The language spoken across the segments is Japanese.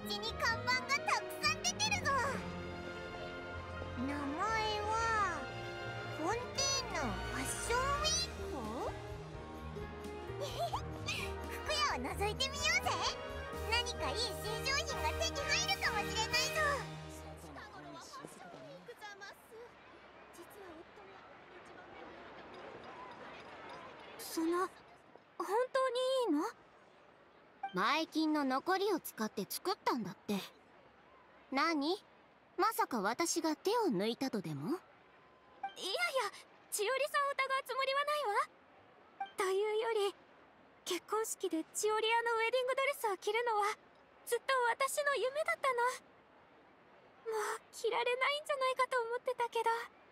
に看板がたくさん出てるぞ。名前はフォンテーヌファッションウィーク。服屋を覗いてみようぜ。何かいい新商品が手に入るかもしれないぞ。 近頃はファッションウィークざます。実は夫が一番その、本当にいいの？ 前金の残りを使って作ったんだって。何？まさか私が手を抜いたとでも？ いやいや、千織さんを疑うつもりはないわ。というより、結婚式で千織屋のウェディングドレスを着るのはずっと私の夢だったの。もう着られないんじゃないかと思ってたけ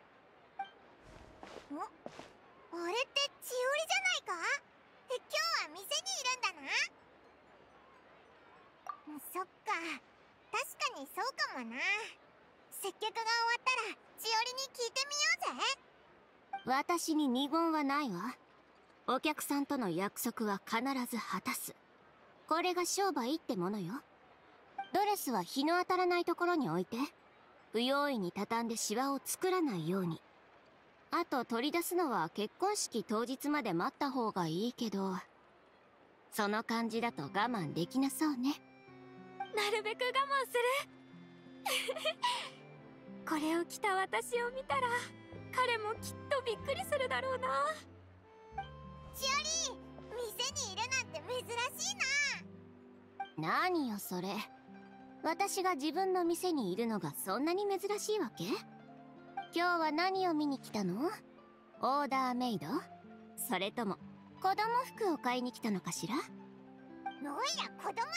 ど。 あれって千織じゃないか？今日は店にいるんだな。そっか、確かにそうかもな。接客が終わったら千織に聞いてみようぜ。 私に二言はないわ。お客さんとの約束は必ず果たす。これが商売ってものよ。ドレスは日の当たらないところに置いて、不用意に畳んでシワを作らないように。あと取り出すのは結婚式当日まで待った方がいいけど、その感じだと我慢できなそうね。 なるべく我慢する。これを着た私を見たら彼もきっとびっくりするだろうな。 千織、店にいるなんて珍しいな。 何よそれ。私が自分の店にいるのがそんなに珍しいわけ？今日は何を見に来たの？オーダーメイド？それとも子供服を買いに来たのかしら？ のいや、子供じゃないぞ。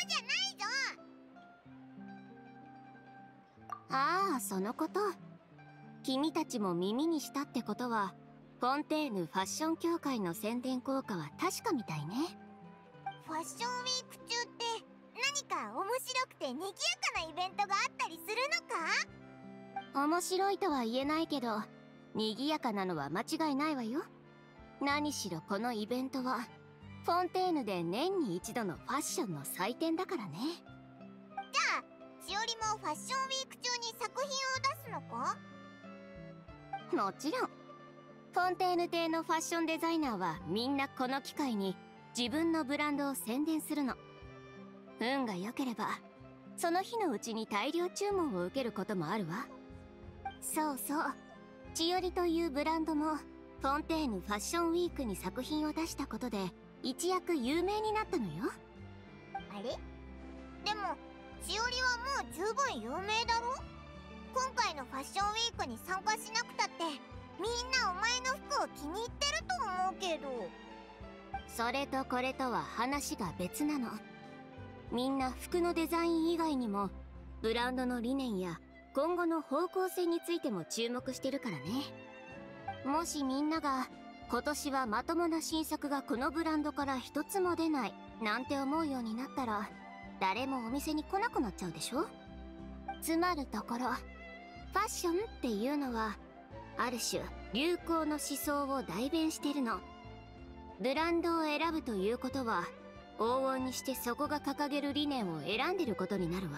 ああ、そのこと。君たちも耳にしたってことは、フォンテーヌファッション協会の宣伝効果は確かみたいね。 ファッションウィーク中って何か面白くて賑やかなイベントがあったりするのか？ 面白いとは言えないけど、賑やかなのは間違いないわよ。何しろこのイベントは、フォンテーヌで年に一度のファッションの祭典だからね。 じゃあ、千織もファッションウィーク中に作品を出すのか？ もちろん。フォンテーヌ邸のファッションデザイナーはみんなこの機会に自分のブランドを宣伝するの。運が良ければ、その日のうちに大量注文を受けることもあるわ。そうそう。千織というブランドも、フォンテーヌファッションウィークに作品を出したことで、一躍有名になったのよ。 あれ？でも、千織はもう十分有名だろ？今回のファッションウィークに参加しなくたって、みんなお前の服を気に入ってると思うけど。 それとこれとは話が別なの。みんな服のデザイン以外にも、ブランドの理念や今後の方向性についても注目してるからね。もしみんなが今年はまともな新作がこのブランドから一つも出ないなんて思うようになったら、誰もお店に来なくなっちゃうでしょ。つまるところ、ファッションっていうのはある種流行の思想を代弁してるの。ブランドを選ぶということは往々にしてそこが掲げる理念を選んでることになるわ。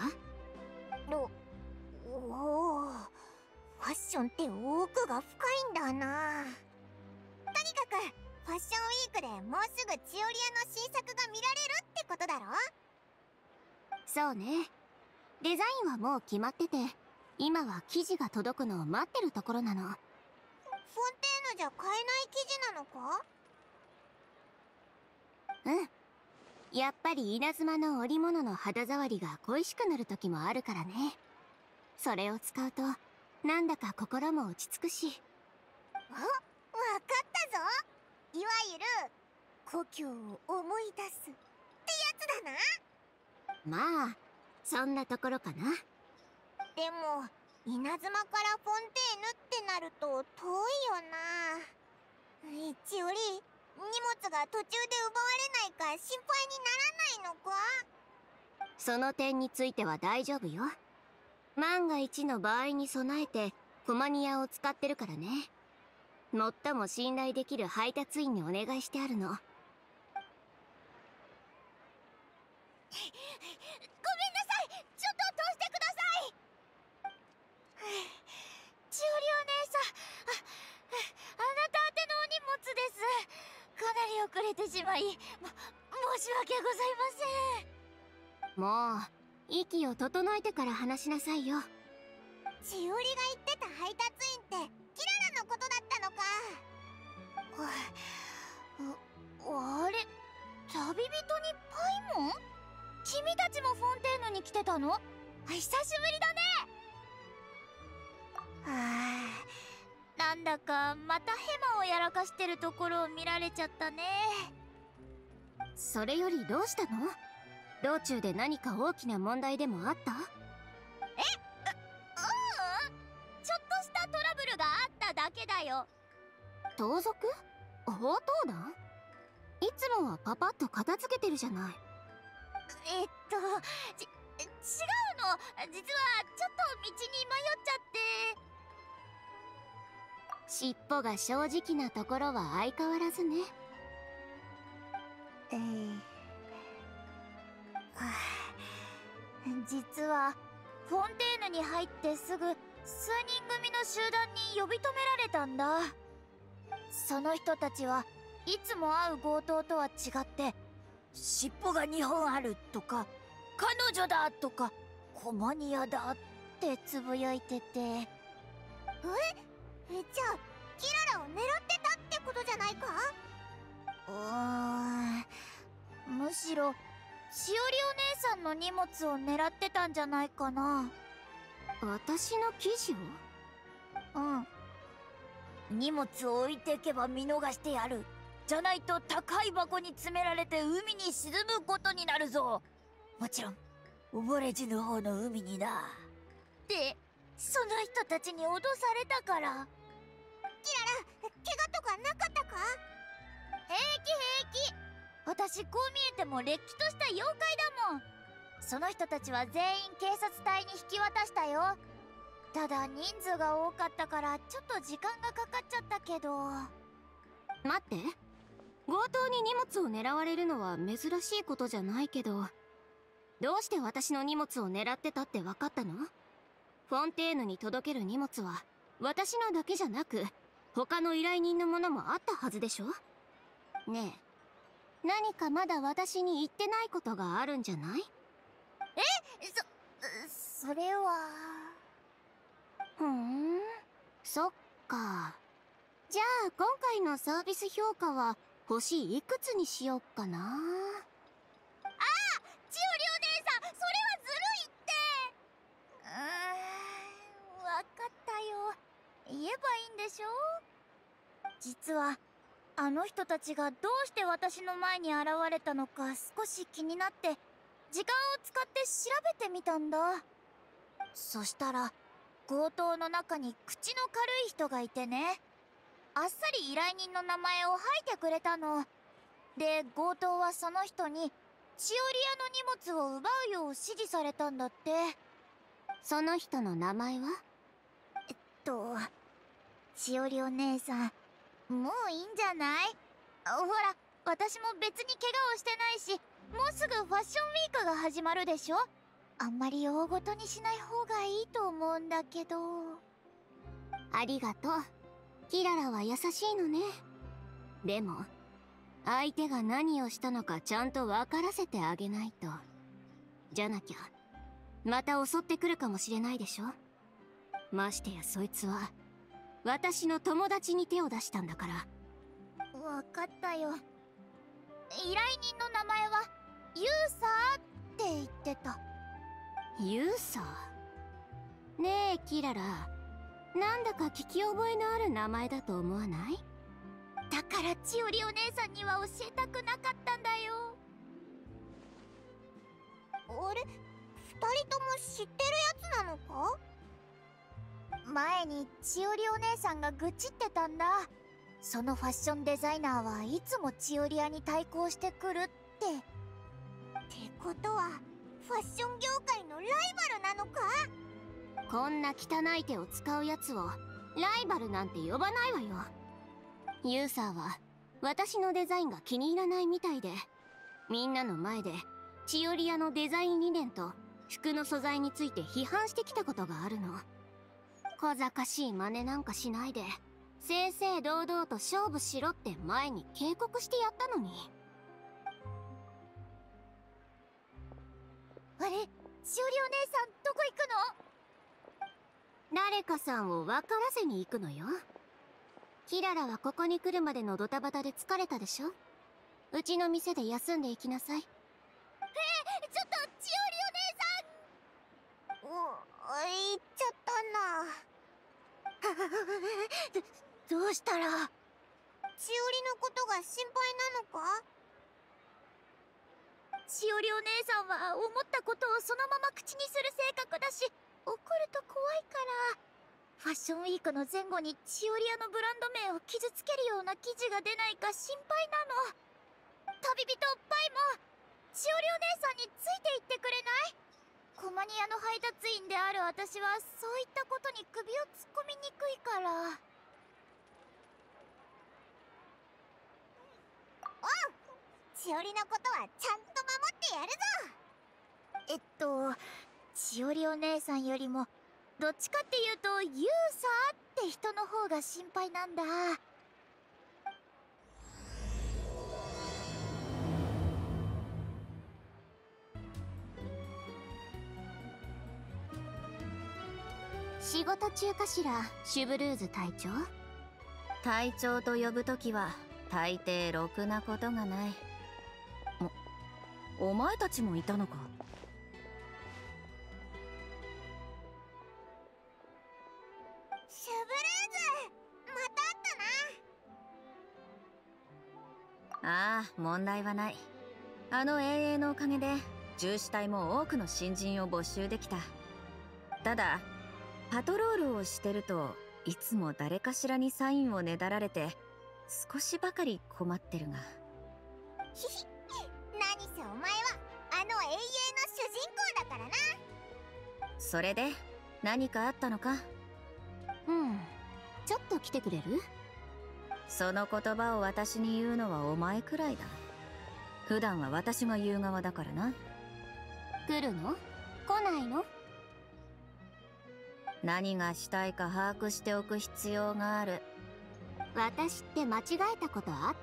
おお、ファッションって奥が深いんだな。とにかくファッションウィークでもうすぐ千織屋の新作が見られるってことだろ？ そうね。デザインはもう決まってて、今は生地が届くのを待ってるところなの。 フォンテーヌじゃ買えない生地なのか？ うん。やっぱり稲妻の織物の肌触りが恋しくなる時もあるからね。それを使うと、なんだか心も落ち着くし。 わかったぞ。いわゆる故郷を思い出すってやつだな。 まあそんなところかな。 でも稲妻からフォンテーヌってなると遠いよな。千織、荷物が途中で奪われないか心配にならないのか？ その点については大丈夫よ。万が一の場合に備えてコマニアを使ってるからね。最も信頼できる配達員にお願いしてあるの。ごめんなさい、ちょっまい、申し訳ございません。 もう息を整えてから話しなさいよ。 千織が言ってた配達員ってキララのことだったのか。 あれ、旅人にパイモン？君たちもフォンテーヌに来てたの？久しぶりだね。なんだかまたヘマをやらかしてるところを見られちゃったね。 それよりどうしたの？道中で何か大きな問題でもあった？ ちょっとしたトラブルがあっただけだよ。 盗賊？強盗団？いつもはパパッと片付けてるじゃない。 違うの。実はちょっと道に迷っちゃって。 尻尾が正直なところは相変わらずね。 実はフォンテーヌに入ってすぐ数人組の集団に呼び止められたんだ。その人たちはいつも会う強盗とは違って尻尾が2本あるとか彼女だとかコマニアだってつぶやいてて。 じゃあキララを狙ってたってことじゃないか？ むしろしおりお姉さんの荷物を狙ってたんじゃないかな。 私の記事を？ 荷物を置いていけば見逃してやる。じゃないと高い箱に詰められて海に沈むことになるぞ。もちろん溺れ死ぬ方の海にな。ってその人たちに脅されたから。 キララ、怪我とかなかったか？ 平気。私こう見えてもれっきとした妖怪だもん。その人たちは全員警察隊に引き渡したよ。ただ人数が多かったからちょっと時間がかかっちゃったけど。 待って、強盗に荷物を狙われるのは珍しいことじゃないけど、どうして私の荷物を狙ってたって分かったの？フォンテーヌに届ける荷物は私のだけじゃなく他の依頼人のものもあったはずでしょ？ねえ、何かまだ私に言ってないことがあるんじゃない？ それは。 そっか。じゃあ今回のサービス評価は星いくつにしよっかな。 千織お姉さん、それはずるいって。わかったよ。言えばいいんでしょ？実はあの人たちがどうして私の前に現れたのか少し気になって時間を使って調べてみたんだ。そしたら強盗の中に口の軽い人がいてね、あっさり依頼人の名前を吐いてくれたの。で、強盗はその人に千織屋の荷物を奪うよう指示されたんだって。 その人の名前は？ 千織お姉さん、もういいんじゃない？ほら、私も別に怪我をしてないし、もうすぐファッションウィークが始まるでしょ？あんまり大ごとにしない方がいいと思うんだけど。 ありがとう。キララは優しいのね。でも相手が何をしたのかちゃんと分からせてあげないと。じゃなきゃまた襲ってくるかもしれないでしょ。ましてやそいつは私の友達に手を出したんだから。 わかったよ。依頼人の名前はユーサーって言ってた。 ユーサー？ねえキララ、なんだか聞き覚えのある名前だと思わない？ だから千織お姉さんには教えたくなかったんだよ。 あれ、2人とも知ってるやつなのか？ 前に千織お姉さんが愚痴ってたんだ。そのファッションデザイナーはいつも千織屋に対抗してくるって。 ってことはファッション業界のライバルなのか？ こんな汚い手を使うやつをライバルなんて呼ばないわよ。ユーサーは私のデザインが気に入らないみたいで、みんなの前で千織屋のデザイン理念と服の素材について批判してきたことがあるの。小賢しい真似なんかしないで正々堂々と勝負しろって前に警告してやったのに。 あれ、しおりお姉さんどこ行くの？ 誰かさんを分からせに行くのよ。キララはここに来るまでのドタバタで疲れたでしょ。うちの店で休んでいきなさい。 ちょっとしおりお姉さん。 言っちゃったな。 どうしたら？ しおりのことが心配なのか？ しおりお姉さんは思ったことをそのまま口にする性格だし、怒ると怖いから。ファッションウィークの前後にしおり屋のブランド名を傷つけるような記事が出ないか心配なの。旅人パイもしおりお姉さんについていってくれない？コマニアの配達員である私はそういったことに首を突っ込みにくいから。 しおりのことはちゃんと守ってやるぞ。 しおりお姉さんよりもどっちかっていうとユーサーって人の方が心配なんだ。 仕事中かしら、シュブルーズ隊長。 隊長と呼ぶときは大抵ろくなことがない。お前たちもいたのか。 シュブルーズ、また会ったな。 ああ、問題はない。あの英雄のおかげで獣士隊も多くの新人を募集できた。ただパトロールをしてるといつも誰かしらにサインをねだられて少しばかり困ってるが。 ひひ、何せお前はあの永遠の主人公だからな。 それで何かあったのか？ ちょっと来てくれる？ その言葉を私に言うのはお前くらいだ。普段は私が言う側だからな。 来るの？来ないの？ 何がしたいか把握しておく必要がある。 私って間違えたことあった？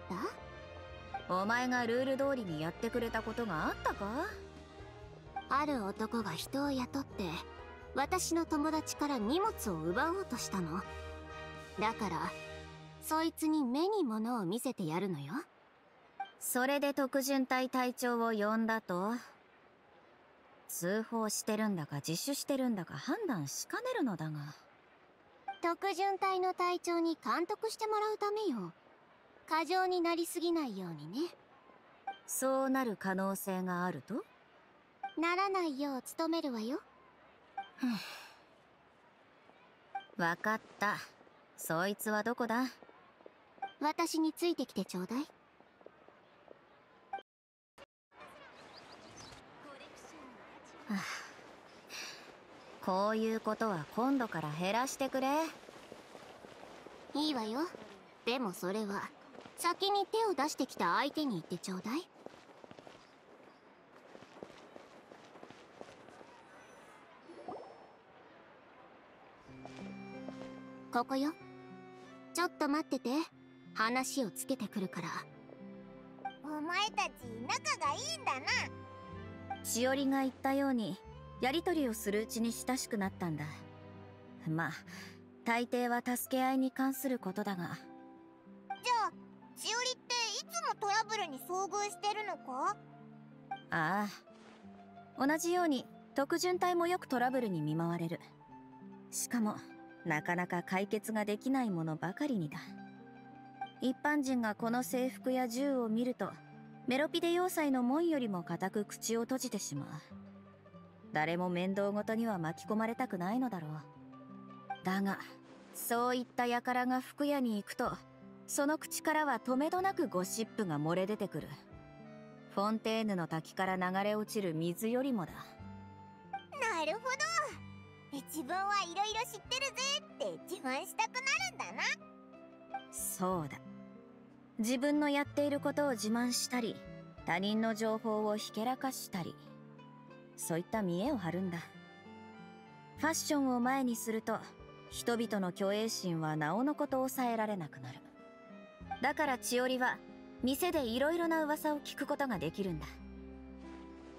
お前がルール通りにやってくれたことがあったか？ ある男が人を雇って私の友達から荷物を奪おうとしたの。だからそいつに目に物を見せてやるのよ。 それで特巡隊隊長を呼んだと？通報してるんだか自首してるんだか判断しかねるのだが。 特巡隊の隊長に監督してもらうためよ。過剰になりすぎないようにね。 そうなる可能性があると？ ならないよう努めるわよ。 わかった。そいつはどこだ？ 私についてきてちょうだい。 こういうことは今度から減らしてくれ。 いいわよ。でもそれは先に手を出してきた相手に言ってちょうだい。ここよ。ちょっと待ってて。話をつけてくるから。 お前たち仲がいいんだな。 しおりが言ったようにやりとりをするうちに親しくなったんだ。まあ大抵は助け合いに関することだが。 じゃあしおりっていつもトラブルに遭遇してるのか？ ああ、同じように特巡隊もよくトラブルに見舞われる。しかもなかなか解決ができないものばかりにだ。一般人がこの制服や銃を見るとメロピデ要塞の門よりも固く口を閉じてしまう。誰も面倒ごとには巻き込まれたくないのだろう。だがそういった輩が服屋に行くとその口からはとめどなくゴシップが漏れ出てくる。フォンテーヌの滝から流れ落ちる水よりもだ。 なるほど。自分はいろいろ知ってるぜって自慢したくなるんだな。 そうだ。自分のやっていることを自慢したり他人の情報をひけらかしたり、そういった見栄を張るんだ。ファッションを前にすると人々の虚栄心はなおのこと抑えられなくなる。だから千織は店でいろいろな噂を聞くことができるんだ。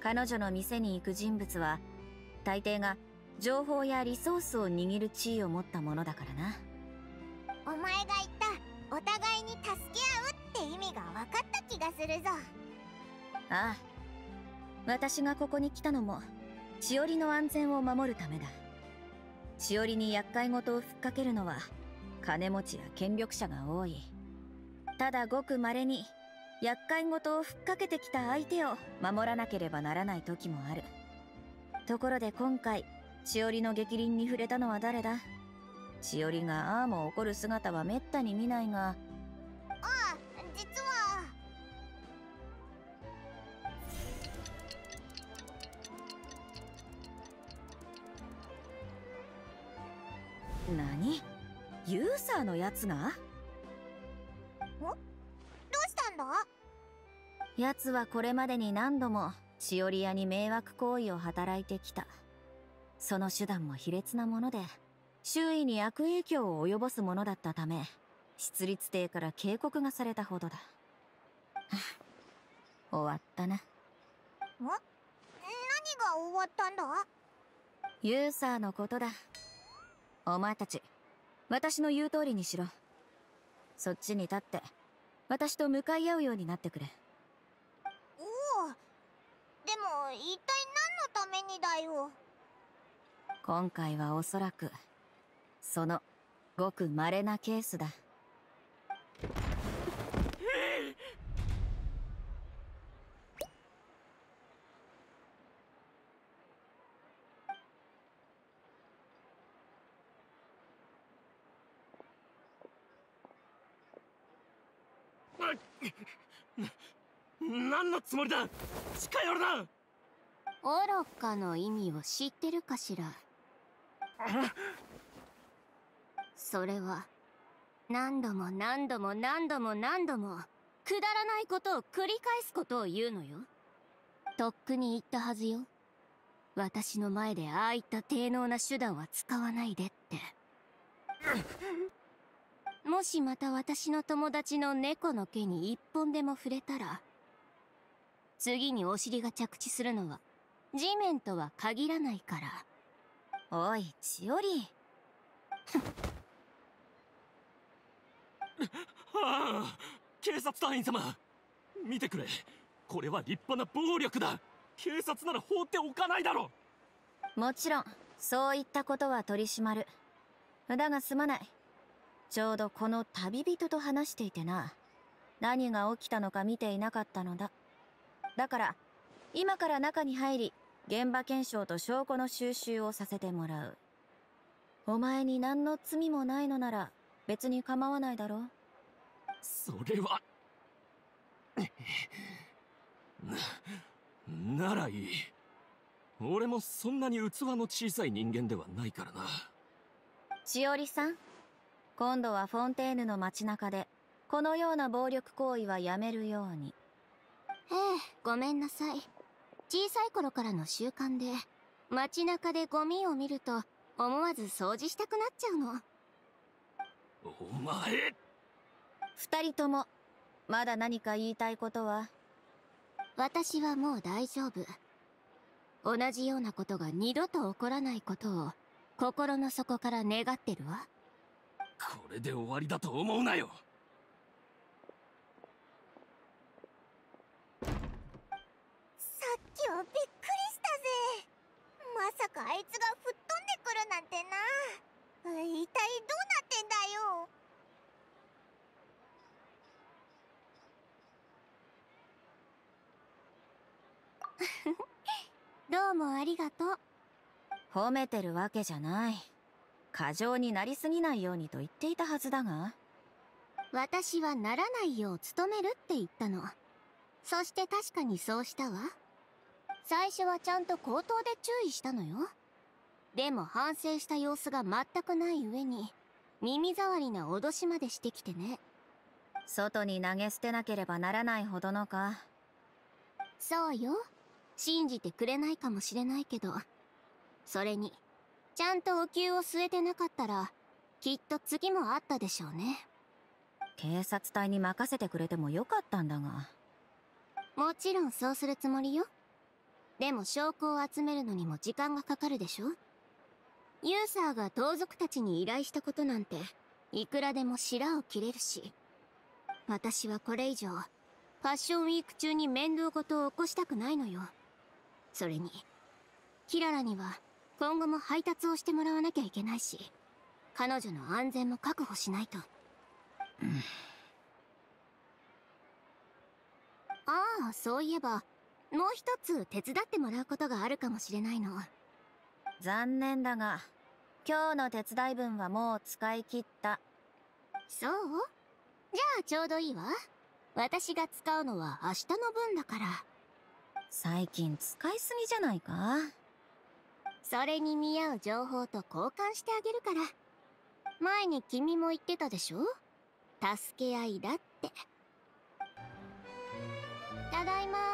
彼女の店に行く人物は大抵が情報やリソースを握る地位を持ったものだからな。 お前が言ったお互いに助け合うって意味が分かった気がするぞ。 ああ、私がここに来たのもしおりの安全を守るためだ。しおりに厄介事をふっかけるのは金持ちや権力者が多い。ただごく稀に厄介事をふっかけてきた相手を守らなければならない時もある。ところで今回しおりの逆鱗に触れたのは誰だ？しおりがああも怒る姿はめったに見ないが。 ああ、実は何？ユーサーのやつが？ どうしたんだ？ やつはこれまでに何度もしおり屋に迷惑行為を働いてきた。その手段も卑劣なもので周囲に悪影響を及ぼすものだったため、出立帝から警告がされたほどだ。終わったな。 何が終わったんだ？ ユーサーのことだ。お前たち私の言う通りにしろ。そっちに立って私と向かい合うようになってくれ。 おお、でも一体何のためにだよ。 今回はおそらくそのごく稀なケースだ。 何のつもりだ？近寄るな！ 愚かの意味を知ってるかしら？それは何度も何度も何度も何度もくだらないことを繰り返すことを言うのよ。とっくに言ったはずよ。私の前でああいった低能な手段は使わないでって。もしまた私の友達の猫の毛に一本でも触れたら、次にお尻が着地するのは地面とは限らないから。 おい、千織。 はあ、警察隊員様、見てくれ。これは立派な暴力だ。警察なら放っておかないだろ。 もちろんそういったことは取り締まる。だがすまない。ちょうどこの旅人と話していてな。何が起きたのか見ていなかったのだ。だから今から中に入り現場検証と証拠の収集をさせてもらう。お前に何の罪もないのなら別に構わないだろう。 それはならいい。俺もそんなに器の小さい人間ではないからな。 千織さん、今度はフォンテーヌの街中でこのような暴力行為はやめるように。 ええ、ごめんなさい。小さい頃からの習慣で、街中でゴミを見ると思わず掃除したくなっちゃうの。 お前。 二人ともまだ何か言いたいことは？ 私はもう大丈夫。同じようなことが二度と起こらないことを心の底から願ってるわ。 これで終わりだと思うなよ。 さっきはびっくりしたぜ。まさかあいつが吹っ飛んでくるなんてな。一体どうなってんだよ。 どうもありがとう。 褒めてるわけじゃない。過剰になりすぎないようにと言っていたはずだが。 私はならないよう努めるって言ったの。そして確かにそうしたわ。最初はちゃんと口頭で注意したのよ。でも反省した様子が全くない上に耳障りな脅しまでしてきてね。 外に投げ捨てなければならないほどのか。 そうよ。信じてくれないかもしれないけど、それにちゃんとお灸を据えてなかったらきっと次もあったでしょうね。 警察隊に任せてくれてもよかったんだが。 もちろんそうするつもりよ。 でも証拠を集めるのにも時間がかかるでしょ。ユーサーが盗賊たちに依頼したことなんていくらでも白を切れるし、私はこれ以上ファッションウィーク中に面倒事を起こしたくないのよ。それにキララには今後も配達をしてもらわなきゃいけないし、彼女の安全も確保しないと。ああ、そういえばもう一つ手伝ってもらうことがあるかもしれないの。 残念だが今日の手伝い分はもう使い切った。 そう？じゃあちょうどいいわ。私が使うのは明日の分だから。 最近使いすぎじゃないか。 それに見合う情報と交換してあげるから。前に君も言ってたでしょ、助け合いだって。ただいまー。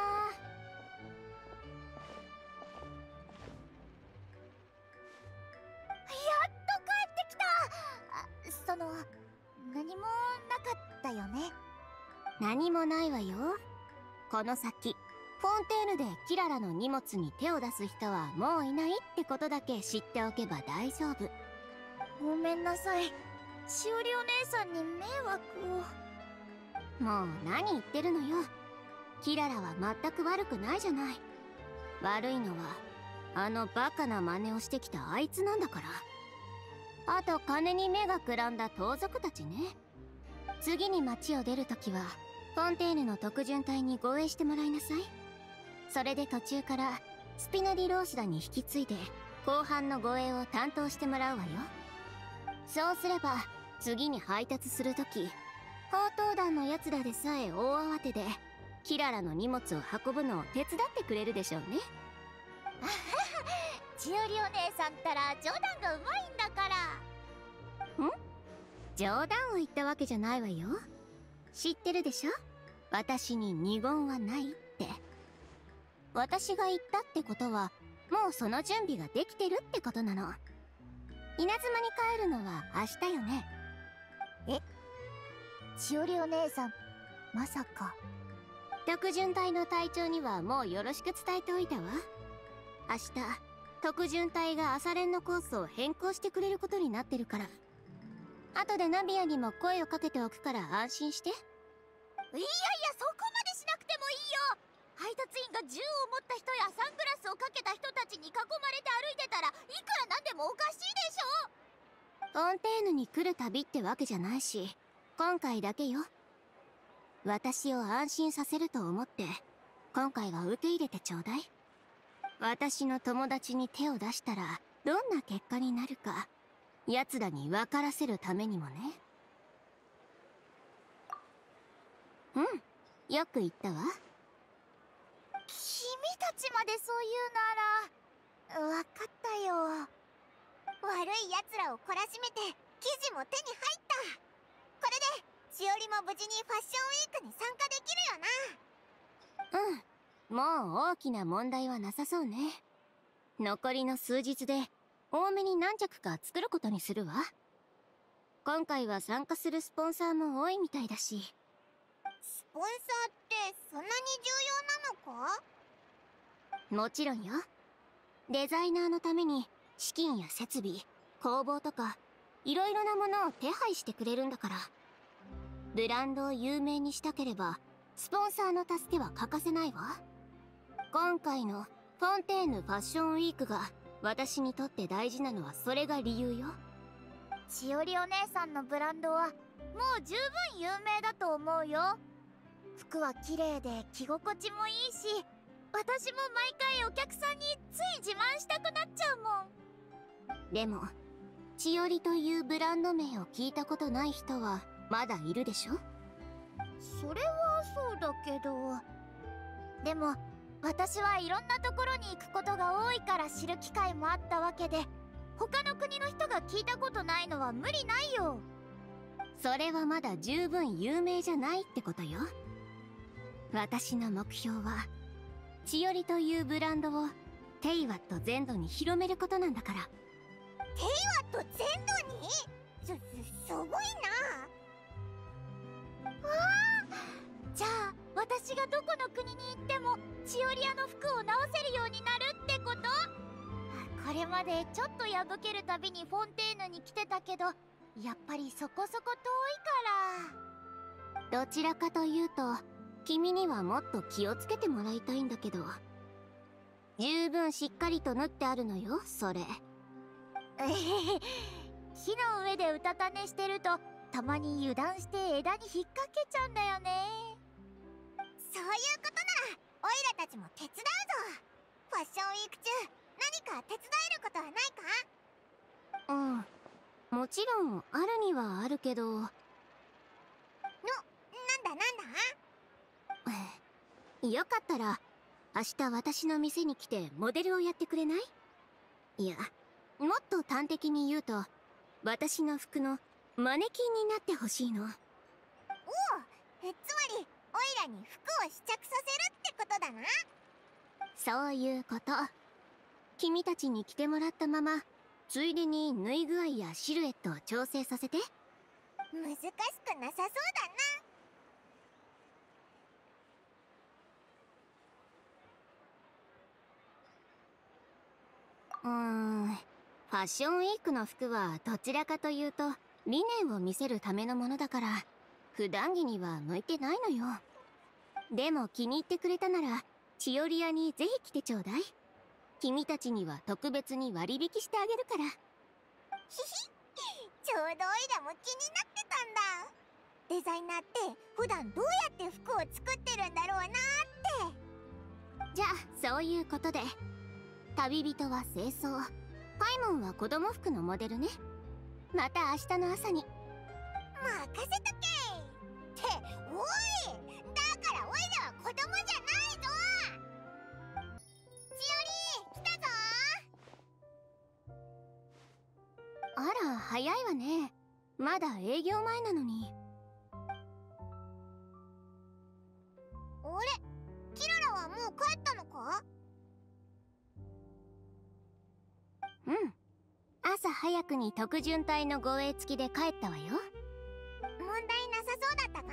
何もなかったよね。 何もないわよ。この先フォンテーヌでキララの荷物に手を出す人はもういないってことだけ知っておけば大丈夫。 ごめんなさい、しおりお姉さんに迷惑を。 もう何言ってるのよ。キララは全く悪くないじゃない。悪いのはあのバカな真似をしてきたあいつなんだから。あと金に目がくらんだ盗賊たちね。次に町を出るときはフォンテーヌの特巡隊に護衛してもらいなさい。それで途中からスピナディロースダに引き継いで後半の護衛を担当してもらうわよ。そうすれば次に配達するとき、砲塔団のやつらでさえ大慌てでキララの荷物を運ぶのを手伝ってくれるでしょうね。 千織お姉さんったら冗談がうまいんだから。 冗談を言ったわけじゃないわよ。知ってるでしょ、私に二言はないって。私が言ったってことはもうその準備ができてるってことなの。稲妻に帰るのは明日よね。 千織お姉さん、まさか。 特巡隊の隊長にはもうよろしく伝えておいたわ。明日特巡隊が朝練のコースを変更してくれることになってるから。後でナビアにも声をかけておくから安心して。 いやそこまでしなくてもいいよ。配達員が銃を持った人やサングラスをかけた人たちに囲まれて歩いてたらいくらなんでもおかしいでしょ。 フォンテーヌに来る旅ってわけじゃないし、今回だけよ。私を安心させると思って今回は受け入れてちょうだい。私の友達に手を出したらどんな結果になるか奴らに分からせるためにもね。よく言ったわ。 君たちまでそう言うなら分かったよ。悪い奴らを懲らしめて記事も手に入った。これでしおりも無事にファッションウィークに参加できるよな。 もう大きな問題はなさそうね。残りの数日で多めに何着か作ることにするわ。今回は参加するスポンサーも多いみたいだし。 スポンサーってそんなに重要なのか？ もちろんよ。デザイナーのために資金や設備、工房とかいろいろなものを手配してくれるんだから。ブランドを有名にしたければスポンサーの助けは欠かせないわ。今回のフォンテーヌファッションウィークが私にとって大事なのはそれが理由よ。 しおりお姉さんのブランドはもう十分有名だと思うよ。服は綺麗で着心地もいいし、私も毎回お客さんについ自慢したくなっちゃうもん。 でも千織というブランド名を聞いたことない人はまだいるでしょ。 それはそうだけど、でも私はいろんなところに行くことが多いから知る機会もあったわけで、他の国の人が聞いたことないのは無理ないよ。 それはまだ十分有名じゃないってことよ。私の目標は千織というブランドをテイワット全土に広めることなんだから。 テイワット全土に？すごいな。わあ、 じゃあ私がどこの国に行ってもチオリアの服を直せるようになるってこと？これまでちょっと破けるたびにフォンテーヌに来てたけど、やっぱりそこそこ遠いから。 どちらかというと君にはもっと気をつけてもらいたいんだけど、十分しっかりと縫ってあるのよそれ。 木の上でうたた寝してるとたまに油断して枝に引っ掛けちゃうんだよね。そういうことならオイラたちも手伝うぞ。ファッションウィーク中何か手伝えることはないか？ うん、もちろんあるにはあるけど。 なんだよかったら明日私の店に来てモデルをやってくれない？いや、もっと端的に言うと私の服のマネキンになってほしいの。 おお、つまりオイラに服を試着させるってことだな。 そういうこと。君たちに着てもらったままついでに縫い具合やシルエットを調整させて。 難しくなさそうだな。 ファッションウィークの服はどちらかというと理念を見せるためのものだから普段着には向いてないのよ。でも気に入ってくれたならチオリアにぜひ来てちょうだい。君たちには特別に割引してあげるから。 ひひ、ちょうどオイラも気になってたんだ。デザイナーって普段どうやって服を作ってるんだろうなって。 じゃあそういうことで、旅人は清掃、パイモンは子供服のモデルね。また明日の朝に。 任せとけ。っておい、だからオイラは子供じゃないぞ。しおり来たぞ。 あら早いわね。まだ営業前なのに。 あれ、キララはもう帰ったのか？ うん、朝早くに特巡隊の護衛付きで帰ったわよ。 問題なさそうだったか？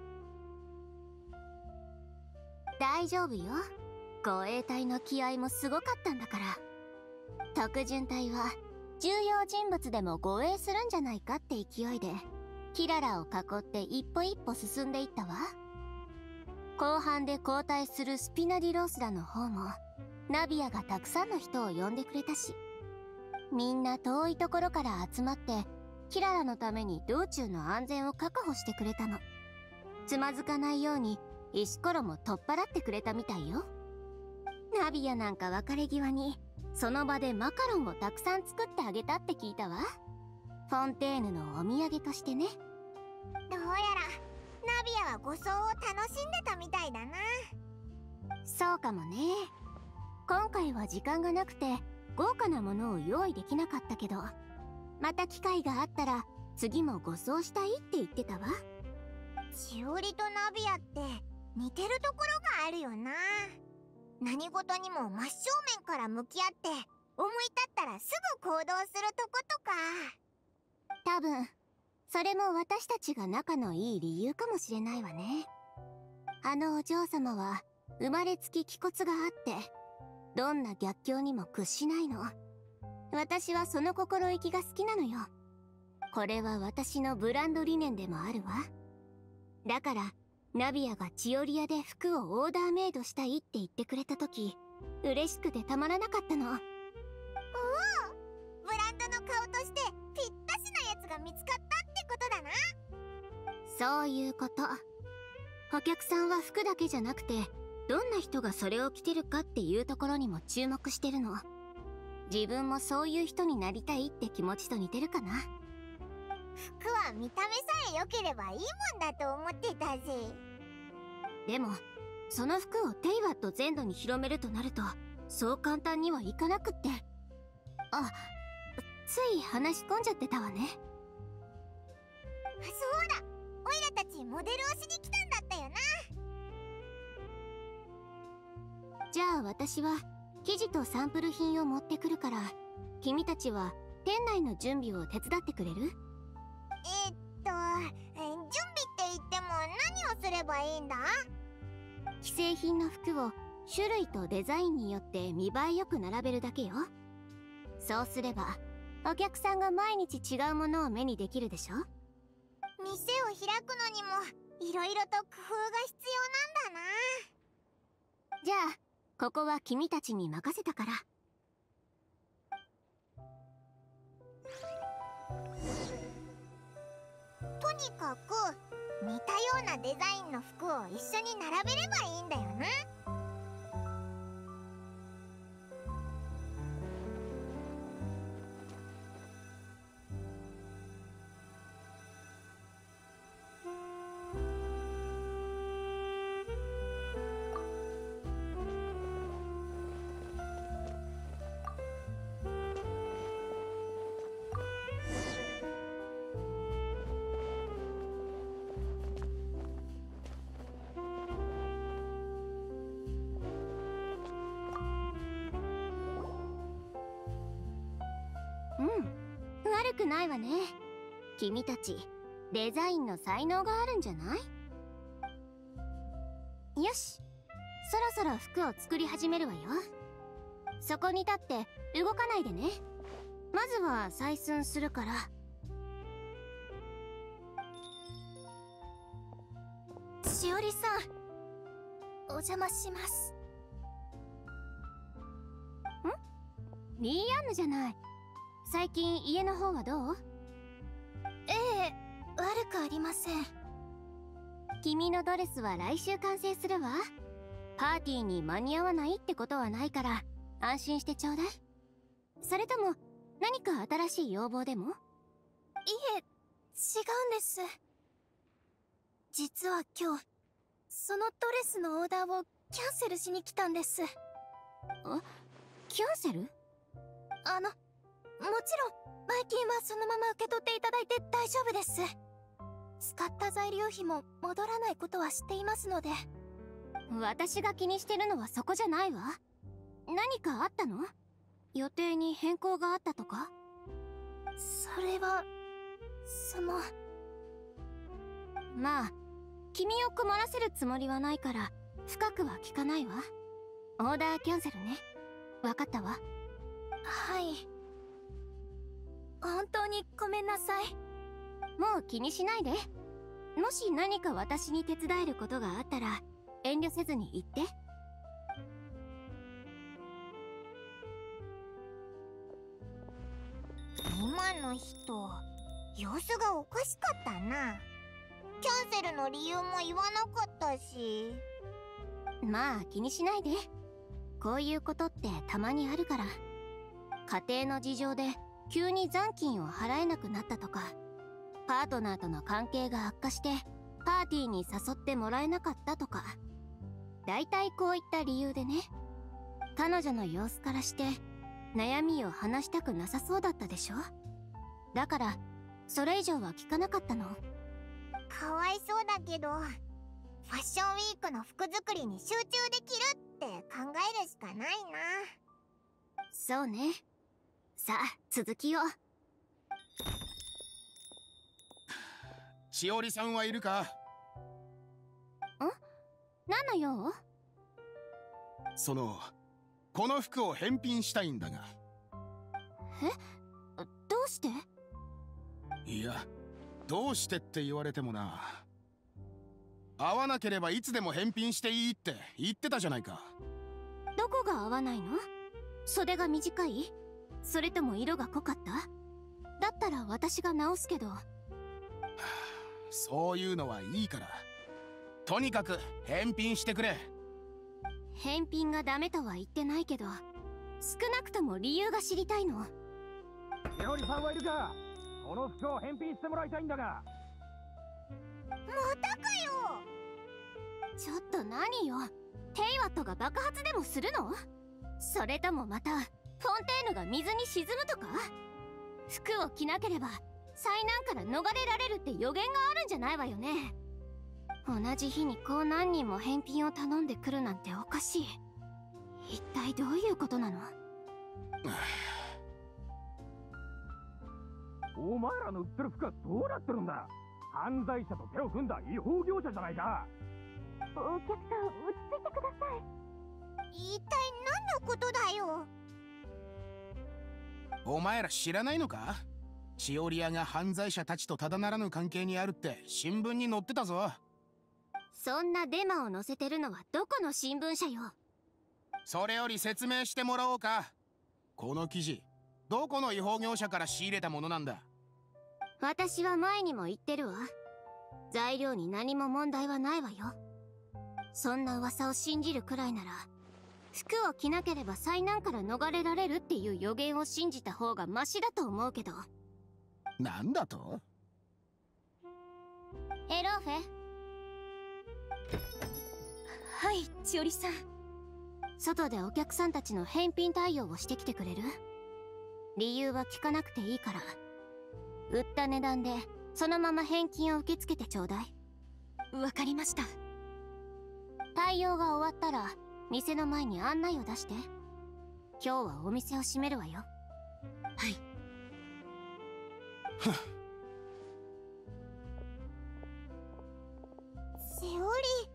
大丈夫よ。護衛隊の気合もすごかったんだから。特巡隊は重要人物でも護衛するんじゃないかって勢いでキララを囲って一歩一歩進んでいったわ。後半で交代するスピナディロースらの方もナビアがたくさんの人を呼んでくれたし、みんな遠いところから集まってキララのために道中の安全を確保してくれたの。つまずかないように石ころも取っ払ってくれたみたいよ。ナビアなんか別れ際にその場でマカロンをたくさん作ってあげたって聞いたわ。フォンテーヌのお土産としてね。 どうやらナビアは護送を楽しんでたみたいだな。 そうかもね。今回は時間がなくて豪華なものを用意できなかったけど、また機会があったら次も護送したいって言ってたわ。 しおりとナビアって似てるところがあるよな。何事にも真正面から向き合って思い立ったらすぐ行動するとことか。 多分それも私たちが仲のいい理由かもしれないわね。あのお嬢様は生まれつき気骨があってどんな逆境にも屈しないの。私はその心意気が好きなのよ。これは私のブランド理念でもあるわ。だからナビアがチオリアで服をオーダーメイドしたいって言ってくれた時、嬉しくてたまらなかったの。 おお、ブランドの顔としてぴったしなやつが見つかったってことだな。 そういうこと。お客さんは服だけじゃなくてどんな人がそれを着てるかっていうところにも注目してるの。自分もそういう人になりたいって気持ちと似てるかな。 服は見た目さえ良ければいいもんだと思ってたぜ。 でもその服をテイワット全土に広めるとなるとそう簡単にはいかなくって。あ、つい話し込んじゃってたわね。 そうだ、オイラたちモデルをしに来たんだったよな。 じゃあ私は生地とサンプル品を持ってくるから、君たちは店内の準備を手伝ってくれる？ 準備って言っても何をすれればいいんだ？ 既製品の服を種類とデザインによって見栄えよく並べるだけよ。そうすればお客さんが毎日違うものを目にできるでしょ。 店を開くのにもいろいろと工夫が必要なんだな。 じゃあここは君たちに任せたから。 とにかく似たようなデザインの服を一緒に並べればいいんだよな。 悪くないわね。君たちデザインの才能があるんじゃない？よし、そろそろ服を作り始めるわよ。そこに立って動かないでね。まずは採寸するから。 しおりさん、お邪魔します。 リーアンヌじゃない。最近家の方はどう？ ええ、悪くありません。 君のドレスは来週完成するわ。パーティーに間に合わないってことはないから安心してちょうだい。それとも何か新しい要望でも？ いえ、違うんです。実は今日そのドレスのオーダーをキャンセルしに来たんです。 キャンセル？ もちろん前金はそのまま受け取っていただいて大丈夫です。使った材料費も戻らないことは知っていますので。 私が気にしてるのはそこじゃないわ。何かあったの？予定に変更があったとか？ それはまあ君を困らせるつもりはないから深くは聞かないわ。オーダーキャンセルね。わかったわ。 はい、本当にごめんなさい。 もう気にしないで。もし何か私に手伝えることがあったら遠慮せずに言って。 今の人様子がおかしかったな。キャンセルの理由も言わなかったし。 まあ気にしないで。こういうことってたまにあるから。家庭の事情で急に残金を払えなくなったとか、パートナーとの関係が悪化してパーティーに誘ってもらえなかったとか、だいたいこういった理由でね。彼女の様子からして悩みを話したくなさそうだったでしょ。だからそれ以上は聞かなかったの。 かわいそうだけど、ファッションウィークの服作りに集中できるって考えるしかないな。 そうね。さあ続きを。 しおりさんはいるか？ 何の用？ この服を返品したいんだが。 どうして？ いや、どうしてって言われてもな。合わなければいつでも返品していいって言ってたじゃないか。 どこが合わないの？袖が短い？それとも色が濃かった？だったら私が直すけど。 そういうのはいいから、とにかく返品してくれ。 返品がダメとは言ってないけど、少なくとも理由が知りたいの。 しおりさんはいるか？この服を返品してもらいたいんだが。 またかよ。 ちょっと何よ。テイワットが爆発でもするの？それともまたフォンテーヌが水に沈むとか？服を着なければ災難から逃れられるって予言があるんじゃないわよね。同じ日にこう何人も返品を頼んでくるなんておかしい。一体どういうことなの？ お前らの売ってる服はどうなってるんだ？犯罪者と手を組んだ違法業者じゃないか。 お客さん、落ち着いてください。 一体何のことだよ。 お前ら知らないのか？チオリアが犯罪者たちとただならぬ関係にあるって新聞に載ってたぞ。 そんなデマを載せてるのはどこの新聞社よ。 それより説明してもらおうか。この記事、どこの違法業者から仕入れたものなんだ？ 私は前にも言ってるわ。材料に何も問題はないわよ。そんな噂を信じるくらいなら、服を着なければ災難から逃れられるっていう予言を信じた方がマシだと思うけど。 なんだと？ エローフェ。 はい、千織さん。 外でお客さんたちの返品対応をしてきてくれる？理由は聞かなくていいから、売った値段でそのまま返金を受け付けてちょうだい。 わかりました。 対応が終わったら店の前に案内を出して。今日はお店を閉めるわよ。 はい。 しおり。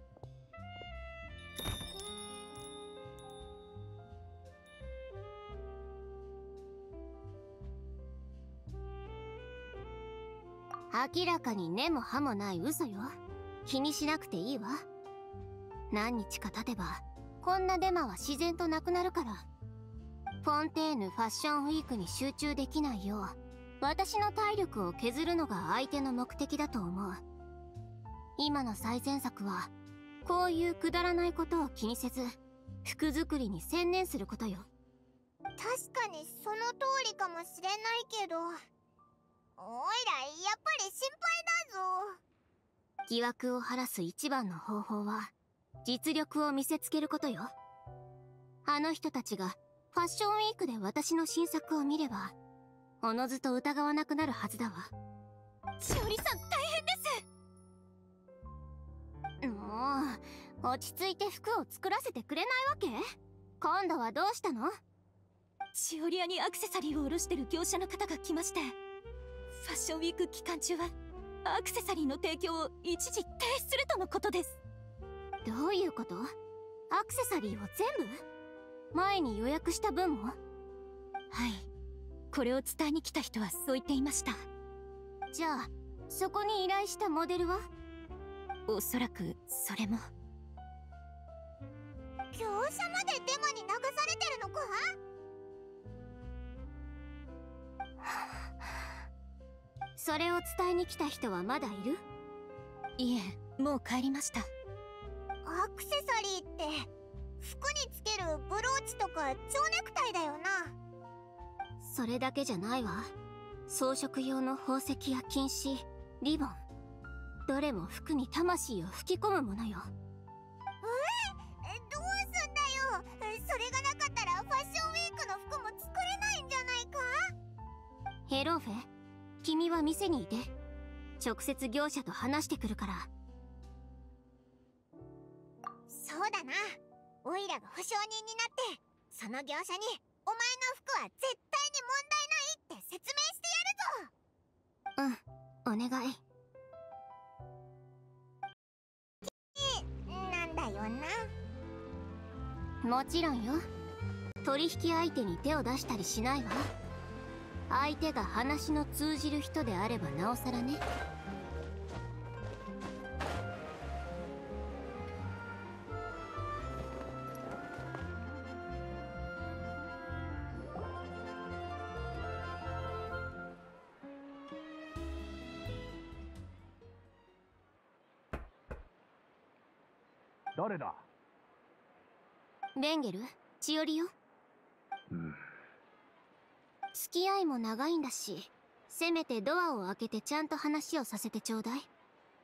明らかに根も葉もない嘘よ。気にしなくていいわ。何日か経てばこんなデマは自然となくなるから。フォンテーヌファッションウィークに集中できないよう、私の体力を削るのが相手の目的だと思う。今の最善策はこういうくだらないことを気にせず服作りに専念することよ。 確かにその通りかもしれないけど、おいらやっぱり心配だぞ。 疑惑を晴らす一番の方法は実力を見せつけることよ。あの人たちがファッションウィークで私の新作を見ればおのずと疑わなくなるはずだわ。 千織さん、大変です。 もう落ち着いて服を作らせてくれないわけ？今度はどうしたの？ チオリアにアクセサリーを卸してる業者の方が来まして、ファッションウィーク期間中はアクセサリーの提供を一時停止するとのことです。 どういうこと？アクセサリーを全部？前に予約した分も？ はい、これを伝えに来た人はそう言っていました。 じゃあそこに依頼したモデルは？ おそらくそれも。 業者までデマに流されてるのか？ それを伝えに来た人はまだいる？ いえ、もう帰りました。 アクセサリーって服につけるブローチとか蝶ネクタイだよな。 それだけじゃないわ。装飾用の宝石や金糸、リボン、どれも服に魂を吹き込むものよ。 どうすんだよ。それがなかったらファッションウィークの服も作れないんじゃないか？ ヘローフェ、君は店にいて。直接業者と話してくるから。 そうだな。オイラが保証人になってその業者にお前の服は絶対に問題ないって説明してやるぞ。 うん、お願い。 なんだよな。 もちろんよ。取引相手に手を出したりしないわ。相手が話の通じる人であればなおさらね。 誰だ？ ベンゲル、チオリよ。付き合いも長いんだし、せめてドアを開けてちゃんと話をさせてちょうだい。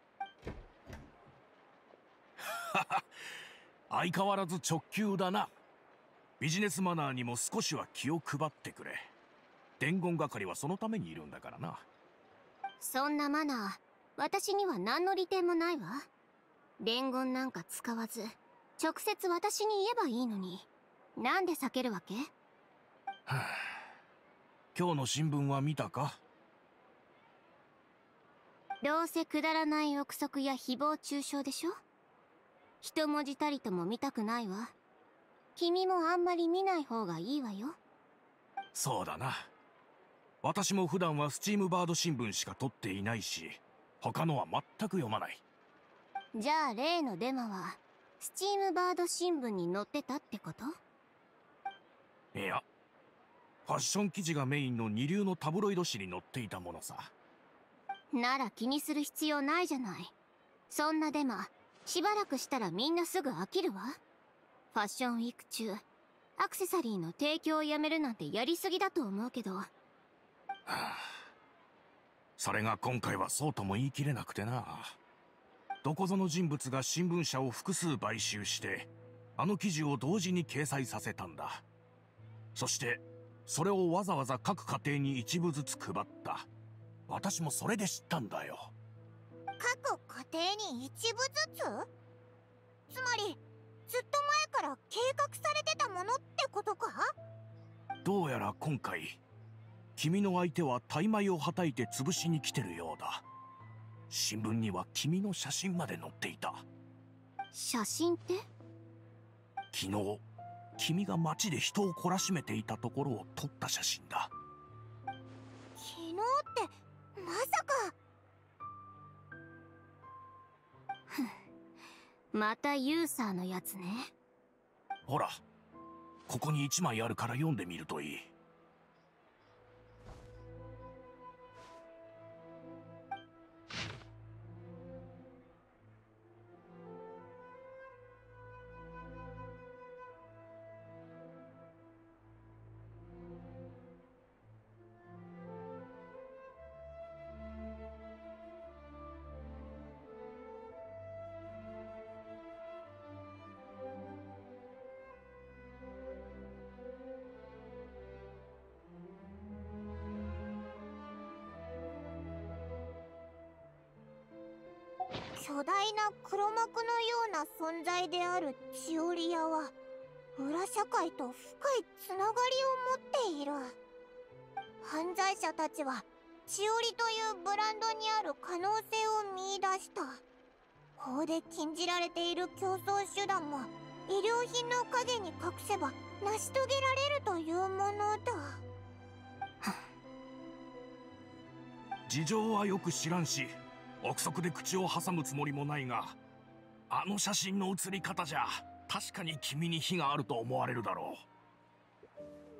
相変わらず直球だな。ビジネスマナーにも少しは気を配ってくれ。伝言係はそのためにいるんだからな。 そんなマナー、私には何の利点もないわ。伝言なんか使わず、直接私に言えばいいのに、なんで避けるわけ？ はあ、今日の新聞は見たか？ どうせくだらない憶測や誹謗中傷でしょ？ 一文字たりとも見たくないわ。君もあんまり見ない方がいいわよ。 そうだな。私も普段はスチームバード新聞しか取っていないし、他のは全く読まない。 じゃあ例のデマはスチームバード新聞に載ってたってこと？ いや、ファッション記事がメインの二流のタブロイド誌に載っていたものさ。 なら気にする必要ないじゃない。そんなデマしばらくしたらみんなすぐ飽きるわ。ファッションウィーク中アクセサリーの提供をやめるなんてやりすぎだと思うけど。 それが今回はそうとも言い切れなくてな。どこぞの人物が新聞社を複数買収してあの記事を同時に掲載させたんだ。そしてそれをわざわざ各家庭に一部ずつ配った。私もそれで知ったんだよ。 各家庭に一部ずつ？つまりずっと前から計画されてたものってことか？ どうやら今回君の相手は大枚をはたいて潰しに来てるようだ。新聞には君の写真まで載っていた。 写真って？ 昨日君が街で人を懲らしめていたところを撮った写真だ。 昨日ってまさか。 またユーサーのやつね。 ほら、ここに一枚あるから読んでみるといい。 巨大な黒幕のような存在であるチオリアは裏社会と深いつながりを持っている。犯罪者たちはチオリというブランドにある可能性を見出した。法で禁じられている競争手段も医療品の陰に隠せば成し遂げられるというものだ。 事情はよく知らんし憶測で口を挟むつもりもないが、あの写真の写り方じゃ確かに君に非があると思われるだろう。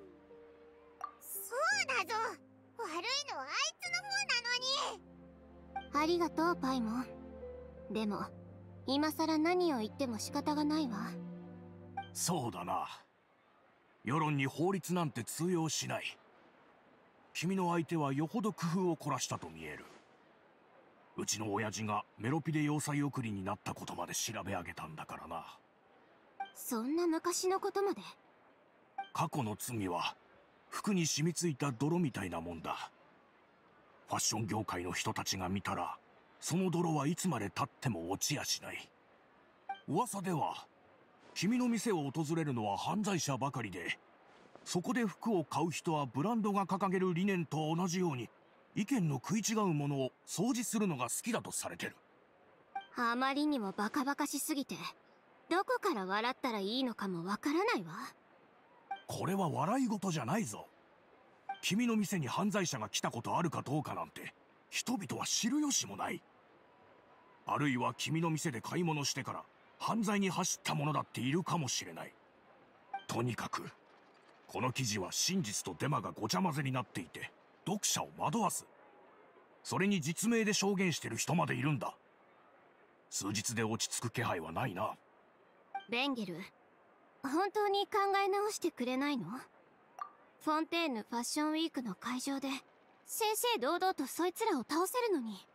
そうだぞ、悪いのはあいつの方なのに。 ありがとうパイモン。でも今さら何を言っても仕方がないわ。 そうだな。世論に法律なんて通用しない。君の相手はよほど工夫を凝らしたと見える。うちの親父がメロピで要塞送りになったことまで調べ上げたんだからな。 そんな昔のことまで？ 過去の罪は服に染みついた泥みたいなもんだ。ファッション業界の人たちが見たらその泥はいつまで経っても落ちやしない。噂では君の店を訪れるのは犯罪者ばかりで、そこで服を買う人はブランドが掲げる理念と同じように意見の食い違うものを掃除するのが好きだとされてる。 あまりにもバカバカしすぎてどこから笑ったらいいのかもわからないわ。 これは笑い事じゃないぞ。君の店に犯罪者が来たことあるかどうかなんて人々は知る由もない。あるいは君の店で買い物してから犯罪に走った者だっているかもしれない。とにかくこの記事は真実とデマがごちゃ混ぜになっていて読者を惑わす。それに実名で証言してる人までいるんだ。数日で落ち着く気配はないな。 ベンゲル、本当に考え直してくれないの？フォンテーヌファッションウィークの会場で正々堂々とそいつらを倒せるのに。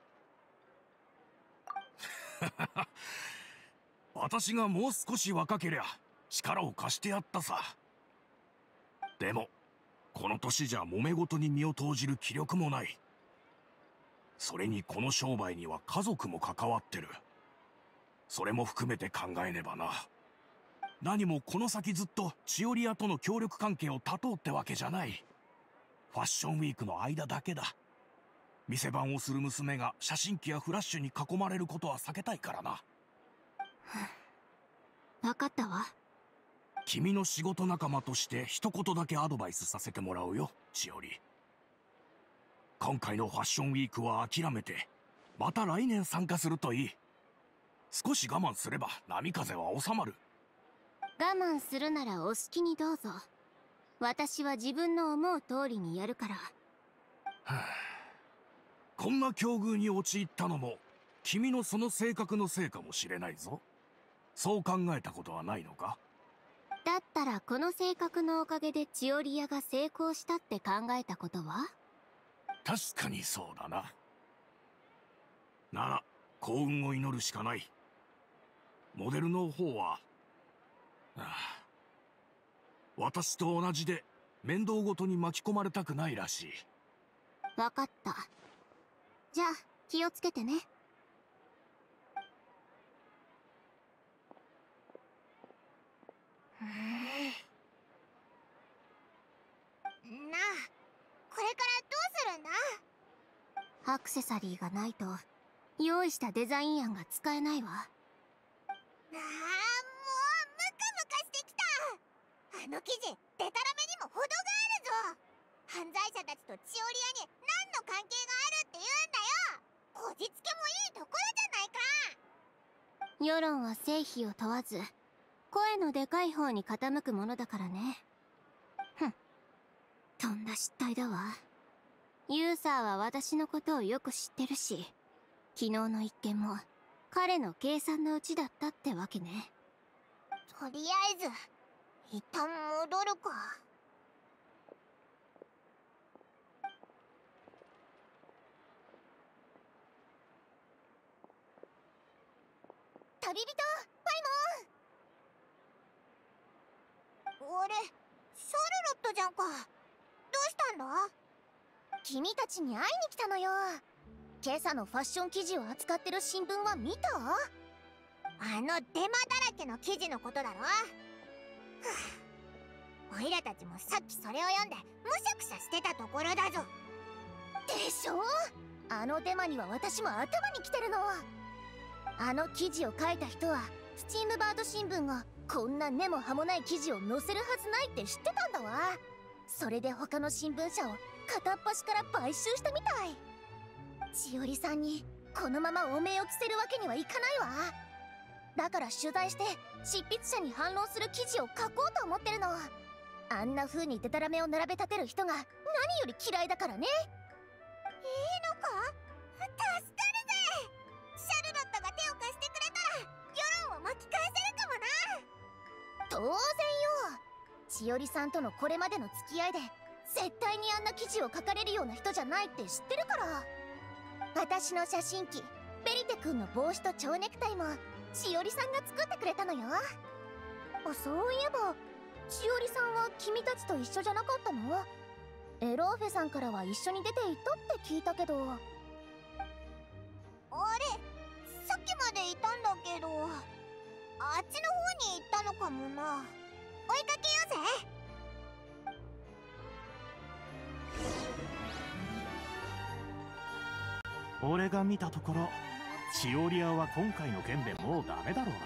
私がもう少し若けりゃ力を貸してやったさ。でもこの年じゃ揉め事に身を投じる気力もない。それにこの商売には家族も関わってる。それも含めて考えねばな。何もこの先ずっとチオリアとの協力関係を断とうってわけじゃない。ファッションウィークの間だけだ。店番をする娘が写真機やフラッシュに囲まれることは避けたいからな。 分かったわ。 君の仕事仲間として一言だけアドバイスさせてもらうよ、千織。今回のファッションウィークは諦めて、また来年参加するといい。少し我慢すれば波風は収まる。 我慢するならお好きにどうぞ。私は自分の思う通りにやるから。 はあ、こんな境遇に陥ったのも君のその性格のせいかもしれないぞ。そう考えたことはないのか？ だったらこの性格のおかげで千織屋が成功したって考えたことは？ 確かにそうだな。なら幸運を祈るしかない。モデルの方は、私と同じで面倒ごとに巻き込まれたくないらしい。 わかった。じゃあ気をつけてね。 なあ、これからどうするんだ？ アクセサリーがないと用意したデザイン案が使えないわ。 もうムカムカしてきた。あの記事、デタラメにも程があるぞ。犯罪者たちと千織屋に何の関係があるって言うんだよ。こじつけもいいところじゃないか。 世論は成否を問わず声のでかい方に傾くものだからね。ふん、とんだ失態だわ。ユーサーは私のことをよく知ってるし、昨日の一件も彼の計算のうちだったってわけね。 とりあえず一旦戻るか。旅人パイモン。俺シャルロットじゃんか。どうしたんだ？ 君たちに会いに来たのよ。今朝のファッション記事を扱ってる新聞は見た？ あのデマだらけの記事のことだろ。おいらたちもさっきそれを読んでむしゃくしゃしてたところだぞ。 でしょ？あのデマには私も頭にきてるの。あの記事を書いた人はスチームバード新聞がこんな根も葉もない記事を載せるはずないって知ってたんだわ。それで他の新聞社を片っ端から買収したみたい。千織さんにこのまま汚名を着せるわけにはいかないわ。だから取材して執筆者に反論する記事を書こうと思ってるの。あんな風にデタラメを並べ立てる人が何より嫌いだからね。 いいのか？助かるぜ。シャルロットが手を貸してくれたら世論を巻き返せるかもな。 当然よ。千織さんとのこれまでの付き合いで絶対にあんな記事を書かれるような人じゃないって知ってるから。私の写真機ベリテ君の帽子と蝶ネクタイも千織さんが作ってくれたのよ。そういえば千織さんは君たちと一緒じゃなかったの？エローフェさんからは一緒に出ていったって聞いたけど。 あれ、さっきまでいたんだけど、あっちの方に行ったのかもな。追いかけようぜ。 俺が見たところ千織屋は今回の件でもうダメだろうな。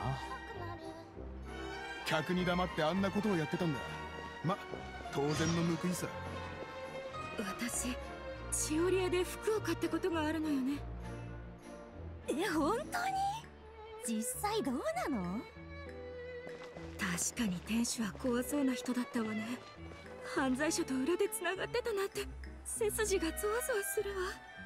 客に黙ってあんなことをやってたんだ。ま、当然の報いさ。 私千織屋で服を買ったことがあるのよね。 本当に？実際どうなの？ 確かに店主は怖そうな人だったわね。犯罪者と裏でつながってたなんて背筋がゾワゾワするわ。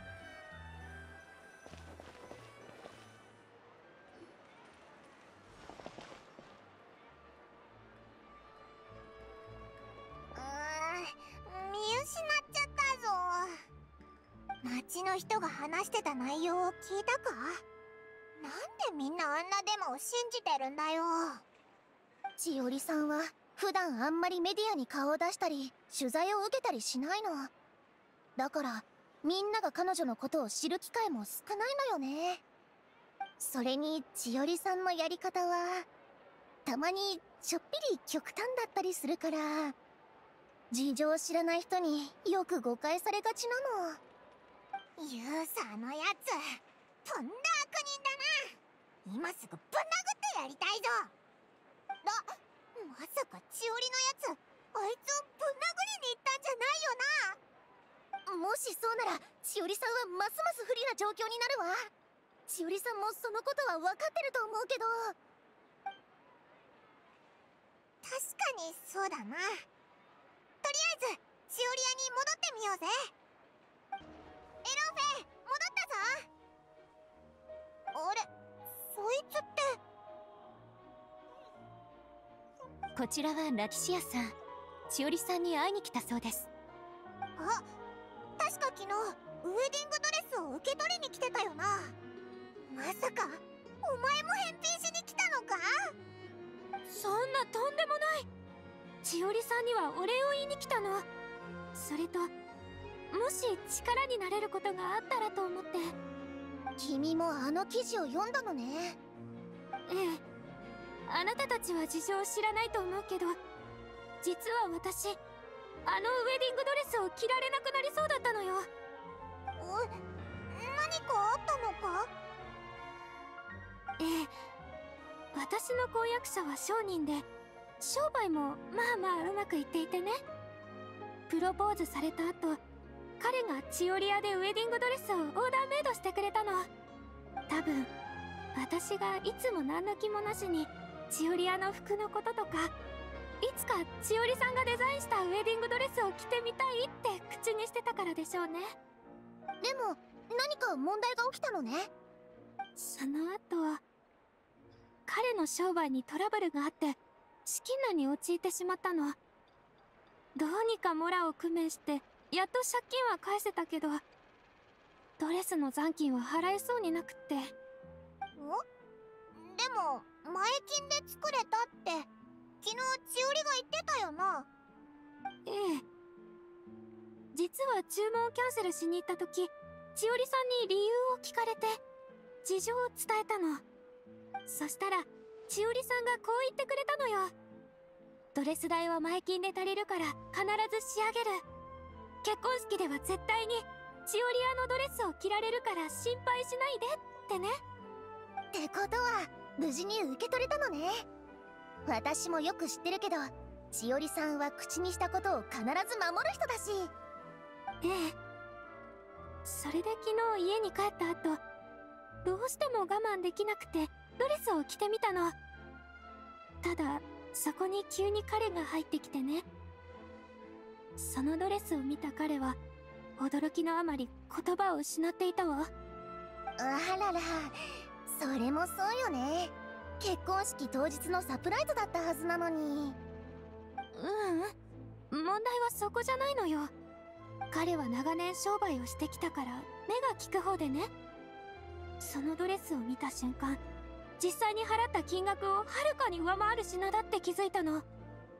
見失っちゃったぞ。街の人が話してた内容を聞いたか？なんでみんなあんなデマを信じてるんだよ。 千織さんは普段あんまりメディアに顔を出したり取材を受けたりしないの。だからみんなが彼女のことを知る機会も少ないのよね。それに千織さんのやり方はたまにちょっぴり極端だったりするから、事情を知らない人によく誤解されがちなの。 ユーサーのやつとんだ悪人だな。今すぐぶん殴ってやりたいぞ。 まさか千織のやつ、あいつをぶん殴りに行ったんじゃないよな。 もしそうなら千織さんはますます不利な状況になるわ。千織さんもそのことは分かってると思うけど。 確かにそうだな。とりあえず千織屋に戻ってみようぜ。エロフェ、戻ったぞ。あれ、そいつって。 こちらはラティシアさん。千織さんに会いに来たそうです。 あ、確か昨日ウェディングドレスを受け取りに来てたよな。まさかお前も返品しに来たのか。 そんなとんでもない。千織さんにはお礼を言いに来たの。それともし力になれることがあったらと思って。 君もあの記事を読んだのね。 ええ、あなたたちは事情を知らないと思うけど、実は私あのウェディングドレスを着られなくなりそうだったのよ。 何かあったのか。 ええ、私の婚約者は商人で、商売もまあまあうまくいっていてね。プロポーズされた後、彼が千織屋でウェディングドレスをオーダーメイドしてくれたの。多分私がいつも何の気もなしに千織屋の服のこととか、いつか千織さんがデザインしたウェディングドレスを着てみたいって口にしてたからでしょうね。 でも何か問題が起きたのね。 その後彼の商売にトラブルがあって資金難に陥ってしまったの。どうにかモラを工面してやっと借金は返せたけど、ドレスの残金は払えそうになくって。 でも前金で作れたって昨日千織が言ってたよな。 ええ、実は注文をキャンセルしに行った時、千織さんに理由を聞かれて事情を伝えたの。そしたら千織さんがこう言ってくれたのよ。ドレス代は前金で足りるから必ず仕上げる。結婚式では絶対に千織屋のドレスを着られるから心配しないでってね。 ってことは無事に受け取れたのね。私もよく知ってるけど、千織さんは口にしたことを必ず守る人だし。 ええ、それで昨日家に帰った後、どうしても我慢できなくてドレスを着てみたの。ただそこに急に彼が入ってきてね。そのドレスを見た彼は驚きのあまり言葉を失っていたわ。 あらら、それもそうよね。結婚式当日のサプライズだったはずなのに。 問題はそこじゃないのよ。彼は長年商売をしてきたから目が利く方でね。そのドレスを見た瞬間、実際に払った金額をはるかに上回る品だって気づいたの。 つ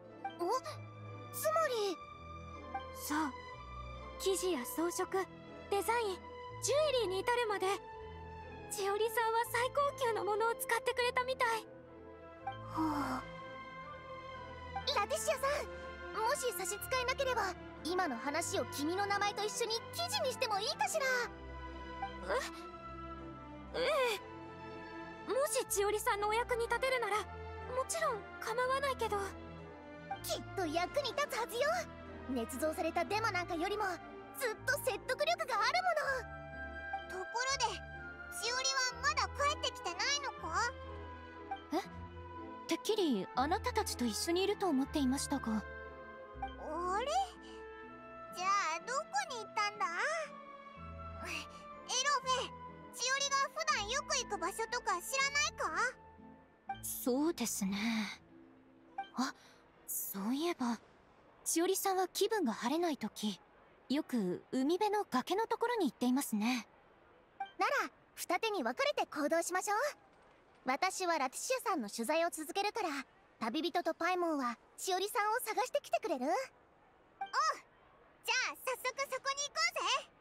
まり。 そう、生地や装飾、デザイン、ジュエリーに至るまで千織さんは最高級のものを使ってくれたみたい。 ラティシアさん、もし差し支えなければ今の話を君の名前と一緒に記事にしてもいいかしら。 ええ、もし千織さんのお役に立てるならもちろん構わないけど。 きっと役に立つはずよ。捏造されたデマなんかよりもずっと説得力があるもの。ところで千織はまだ帰ってきてないのか。 てっきりあなたたちと一緒にいると思っていましたが。 あれ、じゃあどこに行ったんだ。エロフェ、千織が普段よく行く場所とか知らないか。 そうですね。あ、そういえば千織さんは気分が晴れない時、よく海辺の崖のところに行っていますね。 なら二手に分かれて行動しましょう。私はラティシアさんの取材を続けるから、旅人とパイモンは千織さんを探してきてくれる？ じゃあ早速そこに行こうぜ。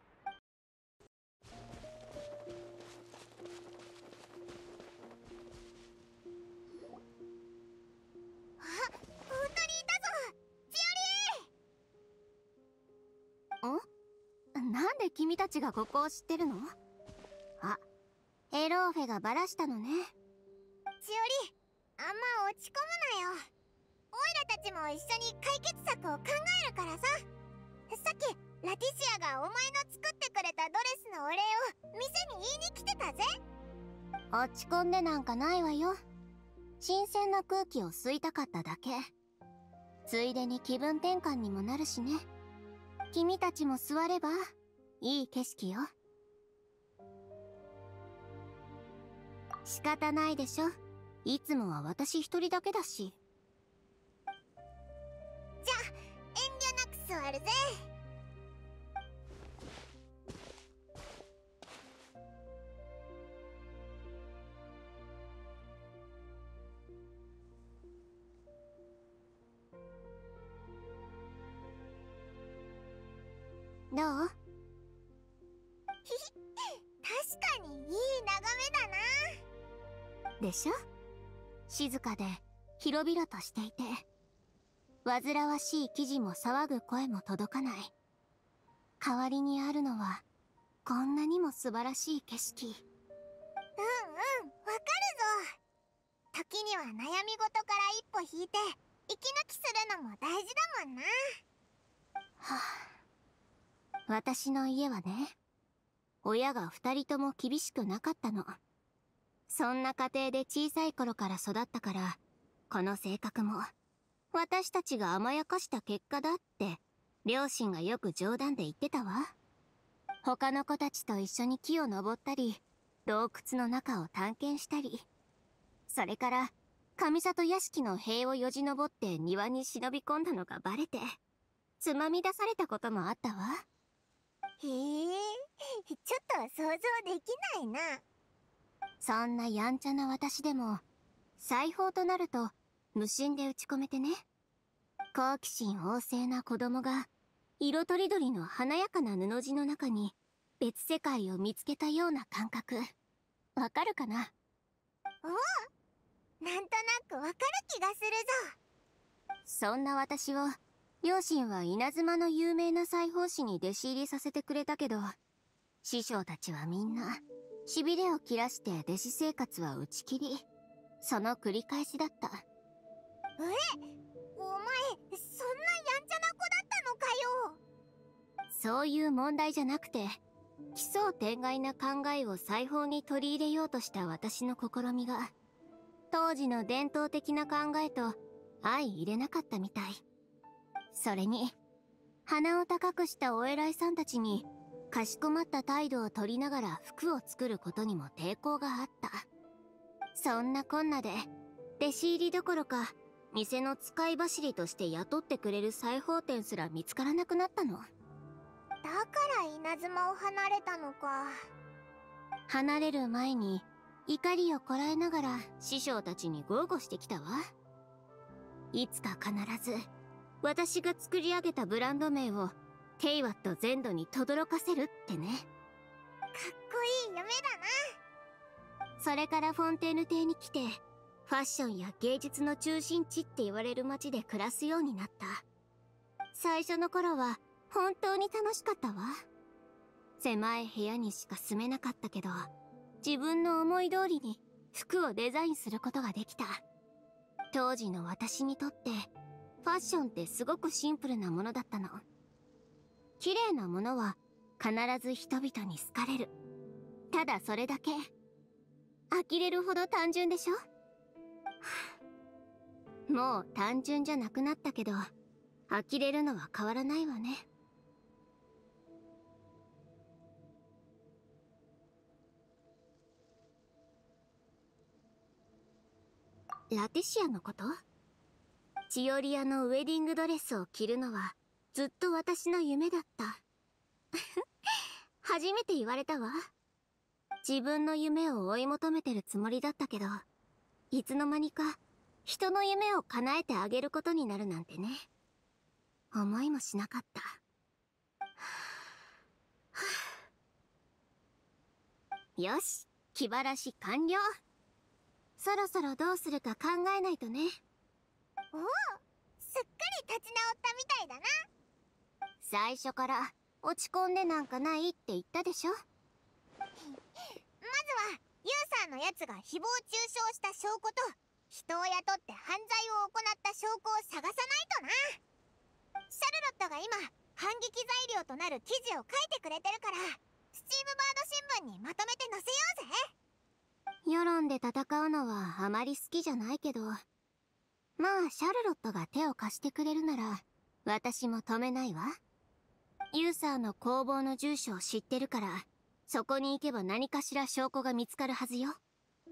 あ、本当にいたぞ、千織。 なんで君たちがここを知ってるの？あ、エローフェがバラしたのね。 千織、 あんま落ち込むなよ。オイラたちも一緒に解決策を考えるからさ。さっきラティシアがお前の作ってくれたドレスのお礼を店に言いに来てたぜ。 落ち込んでなんかないわよ。新鮮な空気を吸いたかっただけ。ついでに気分転換にもなるしね。君たちも座ればいい景色よ。仕方ないでしょ。いつもは私一人だけだし。 じゃあ遠慮なく座るぜ。 どう？ 確かにいい眺めだな。 でしょ？静かで広々としていて、煩わしい記事も騒ぐ声も届かない。代わりにあるのはこんなにも素晴らしい景色。 わかるぞ。時には悩み事から一歩引いて息抜きするのも大事だもんな。 はあ、私の家はね、親が2人とも厳しくなかったの。そんな家庭で小さい頃から育ったから、この性格も私たちが甘やかした結果だって両親がよく冗談で言ってたわ。他の子たちと一緒に木を登ったり、洞窟の中を探検したり、それから上里屋敷の塀をよじ登って庭に忍び込んだのがバレてつまみ出されたこともあったわ。 へえ、ちょっと想像できないな。 そんなやんちゃな私でも裁縫となると無心で打ち込めてね。好奇心旺盛な子供が色とりどりの華やかな布地の中に別世界を見つけたような感覚、わかるかな？ お、なんとなくわかる気がするぞ。 そんな私を両親は稲妻の有名な裁縫師に弟子入りさせてくれたけど、師匠たちはみんなしびれを切らして弟子生活は打ち切り、その繰り返しだった。 お前そんなやんちゃな子だったのかよ。 そういう問題じゃなくて、奇想天外な考えを裁縫に取り入れようとした私の試みが当時の伝統的な考えと相入れなかったみたい。それに鼻を高くしたお偉いさんたちにかしこまった態度を取りながら服を作ることにも抵抗があった。そんなこんなで弟子入りどころか店の使い走りとして雇ってくれる裁縫店すら見つからなくなったの。 だから稲妻を離れたのか。 離れる前に怒りをこらえながら師匠たちに豪語してきたわ。いつか必ず私が作り上げたブランド名をテイワット全土に轟かせるってね。 かっこいい夢だな。 それからフォンテーヌ邸に来てファッションや芸術の中心地って言われる街で暮らすようになった。最初の頃は本当に楽しかったわ。狭い部屋にしか住めなかったけど、自分の思い通りに服をデザインすることができた。当時の私にとってファッションってすごくシンプルなものだったの。綺麗なものは必ず人々に好かれる。ただそれだけ。呆れるほど単純でしょ？もう単純じゃなくなったけど、呆れるのは変わらないわね。ラティシアのこと？チオリアのウェディングドレスを着るのはずっと私の夢だった。初めて言われたわ。自分の夢を追い求めてるつもりだったけど、いつの間にか人の夢を叶えてあげることになるなんてね。思いもしなかった。よし、気晴らし完了。そろそろどうするか考えないとね。 おお、すっかり立ち直ったみたいだな。 最初から落ち込んでなんかないって言ったでしょ。 まずはユウさんのやつが誹謗中傷した証拠と人を雇って犯罪を行った証拠を探さないとな。シャルロットが今反撃材料となる記事を書いてくれてるから、スチームバード新聞にまとめて載せようぜ。 世論で戦うのはあまり好きじゃないけど、まあシャルロットが手を貸してくれるなら私も止めないわ。ユーサーの工房の住所を知ってるから、そこに行けば何かしら証拠が見つかるはずよ。 うん、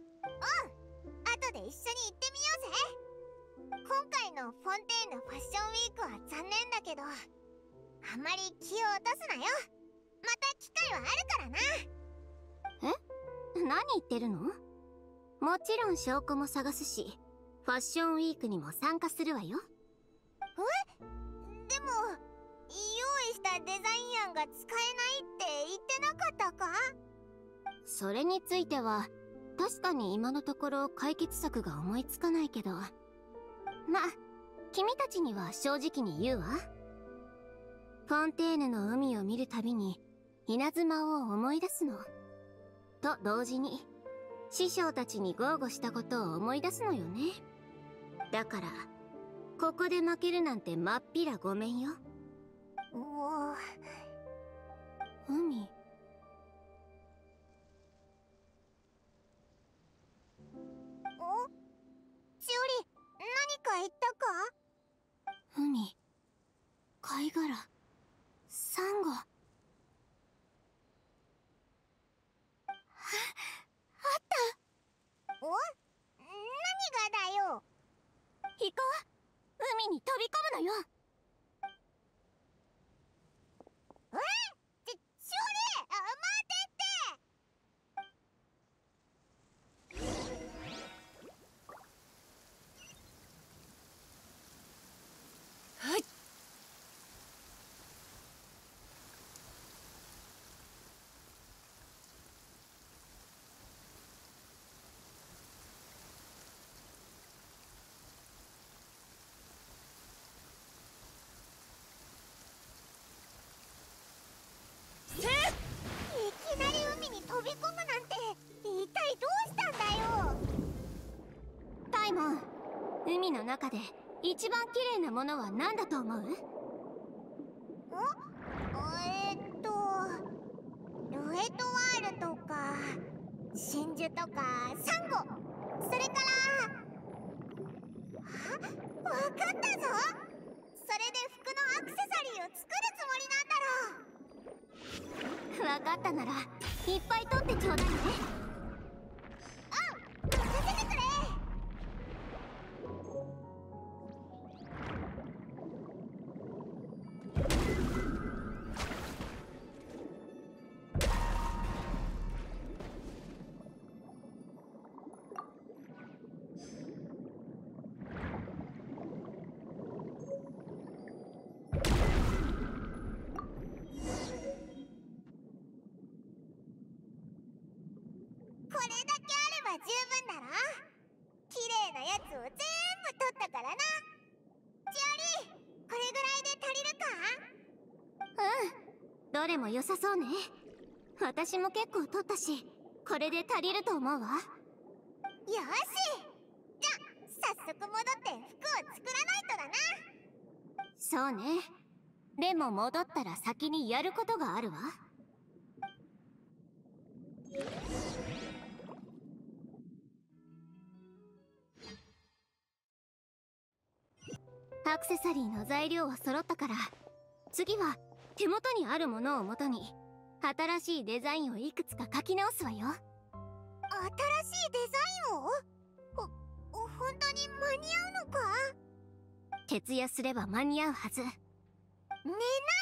後で一緒に行ってみようぜ。今回のフォンテーヌファッションウィークは残念だけど、あまり気を落とすなよ。また機会はあるからな。 え？何言ってるの？もちろん証拠も探すし、ファッションウィークにも参加するわよ。 え？でも用意したデザイン案が使えないって言ってなかったか？ それについては確かに今のところ解決策が思いつかないけど、まあ君たちには正直に言うわ。フォンテーヌの海を見るたびに稲妻を思い出すのと同時に、師匠たちに豪語したことを思い出すのよね。だからここで負けるなんてまっぴらごめんよ。 おー、 海。 お？しおり、何か言ったか？ 海、貝殻、サンゴ。 お？何がだよ。 行こう。海に飛び込むのよ。 しおり、待てって。 はい。 いきなり海に飛び込むなんて、一体どうしたんだよ。 タイモン、海の中で一番綺麗なものは何だと思う？ ルエトワールとか真珠とかサンゴ、それからわかったぞ。それで服のアクセサリーを作るつもりなんだろう。 わかったならいっぱい取ってちょうだいね。 任せてくれ。これだけあれば十分だろ。綺麗なやつを全部取ったからな。ちおり、これぐらいで足りるか？ どれも良さそうね。私も結構取ったし、これで足りると思うわ。 よし、じゃあ早速戻って服を作らないとだな。 そうね。でも戻ったら先にやることがあるわ。アクセサリーの材料は揃ったから、次は手元にあるものをもとに新しいデザインをいくつか書き直すわよ。 新しいデザインを？本当に間に合うのか？ 徹夜すれば間に合うはず。 寝ないのは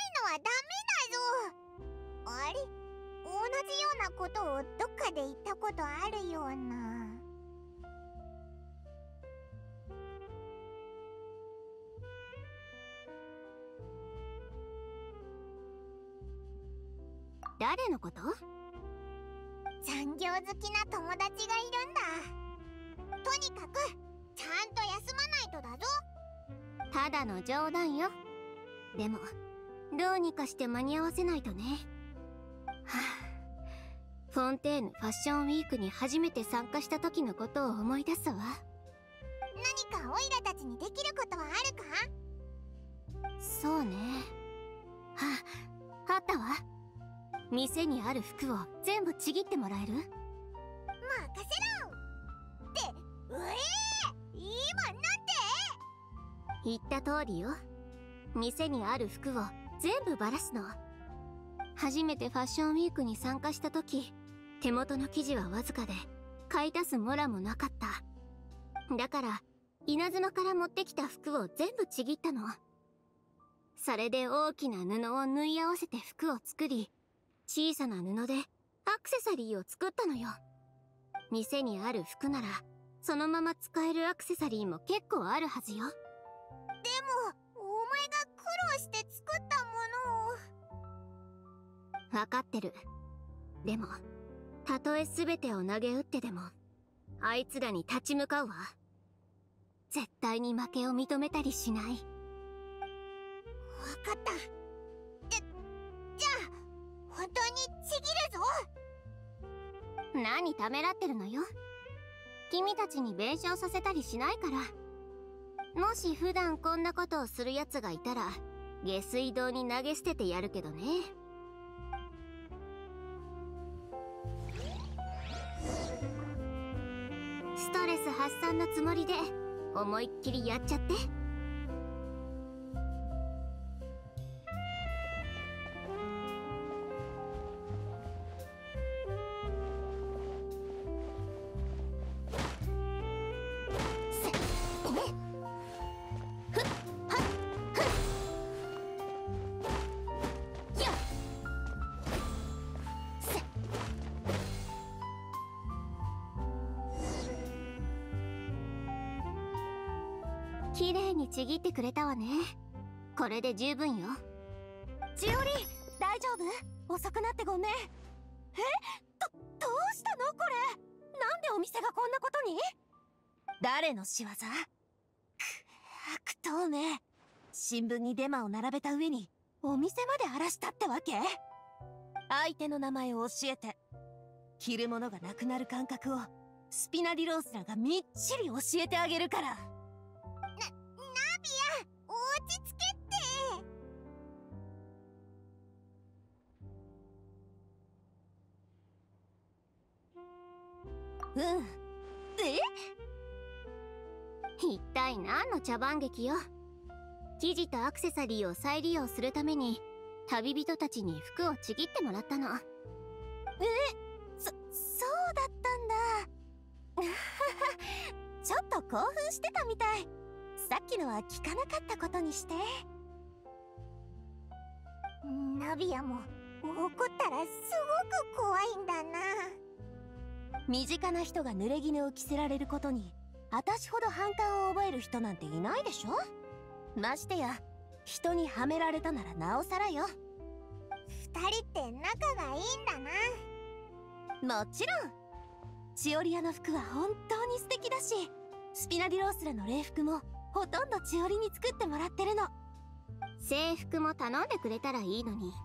ダメだぞ。あれ、同じようなことをどっかで言ったことあるような。 誰のこと？ 残業好きな友達がいるんだ。とにかくちゃんと休まないとだぞ。 ただの冗談よ。でもどうにかして間に合わせないとね。はあ、フォンテーヌファッションウィークに初めて参加した時のことを思い出すわ。 何かオイラたちにできることはあるか？ そうね。あったわ。店にある服を全部ちぎってもらえる？ 任せろって、今なんて？ 言った通りよ。店にある服を全部バラすの。初めてファッションウィークに参加した時、手元の生地はわずかで買い足すモラもなかった。だから稲妻から持ってきた服を全部ちぎったの。それで大きな布を縫い合わせて服を作り、小さな布でアクセサリーを作ったのよ。店にある服ならそのまま使えるアクセサリーも結構あるはずよ。 でもお前が苦労して作ったものを。 分かってる。でもたとえ全てを投げ打ってでもあいつらに立ち向かうわ。絶対に負けを認めたりしない。 分かった。じゃあ本当にちぎるぞ。 何ためらってるのよ。君たちに弁償させたりしないから。もし普段こんなことをする奴がいたら下水道に投げ捨ててやるけどね。ストレス発散のつもりで思いっきりやっちゃって。綺麗にちぎってくれたわね。これで十分よ。 千織、大丈夫？遅くなってごめん。どうしたのこれ？なんでお店がこんなことに？誰の仕業？悪党め。新聞にデマを並べた上にお店まで荒らしたってわけ？相手の名前を教えて。着るものがなくなる感覚をスピナディロースらがみっちり教えてあげるから。 ナビア、落ち着けって。 一体何の茶番劇よ。生地とアクセサリーを再利用するために旅人たちに服をちぎってもらったの。 そうだったんだ。ちょっと興奮してたみたい。さっきのは聞かなかったことにして。 ナビアも怒ったらすごく怖いんだな。 身近な人が濡れ衣を着せられることに私ほど反感を覚える人なんていないでしょ。ましてや人にはめられたならなおさらよ。 二人って仲がいいんだな。もちろん。チオリアの服は本当に素敵だし、スピナディロースらの礼服もほとんどチオリに作ってもらってるの。 制服も頼んでくれたらいいのに。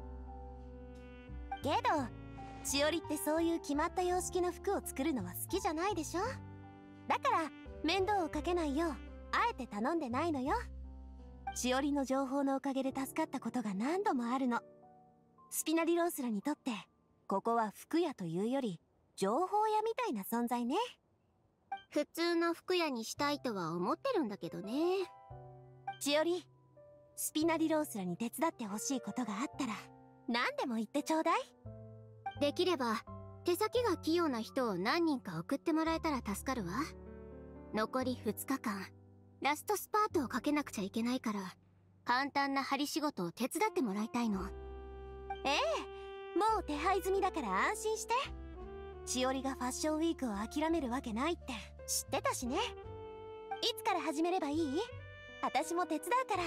けどチオリってそういう決まった様式の服を作るのは好きじゃないでしょ。だから面倒をかけないようあえて頼んでないのよ。チオリの情報のおかげで助かったことが何度もあるの。スピナディロースらにとってここは服屋というより情報屋みたいな存在ね。 普通の服屋にしたいとは思ってるんだけどね。 チオリ、スピナディロースらに手伝ってほしいことがあったら何でも言ってちょうだい。 できれば手先が器用な人を何人か送ってもらえたら助かるわ。残り2日間ラストスパートをかけなくちゃいけないから簡単な針仕事を手伝ってもらいたいの。 ええ、もう手配済みだから安心して。チオリがファッションウィークを諦めるわけないって知ってたしね。いつから始めればいい？私も手伝うから。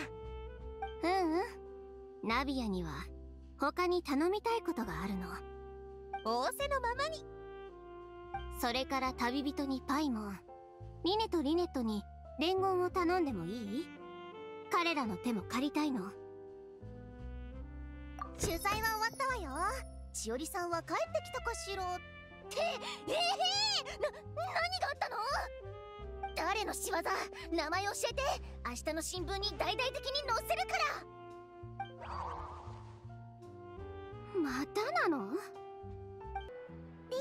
ナビアには他に頼みたいことがあるの。 仰せのままに。 それから旅人にパイモン、リネとリネットに伝言を頼んでもいい？彼らの手も借りたいの。 取材は終わったわよ。しおりさんは帰ってきたかしらって。何があったの？ 誰の仕業？名前教えて。明日の新聞に大々的に載せるから。 またなの？ リネット、よ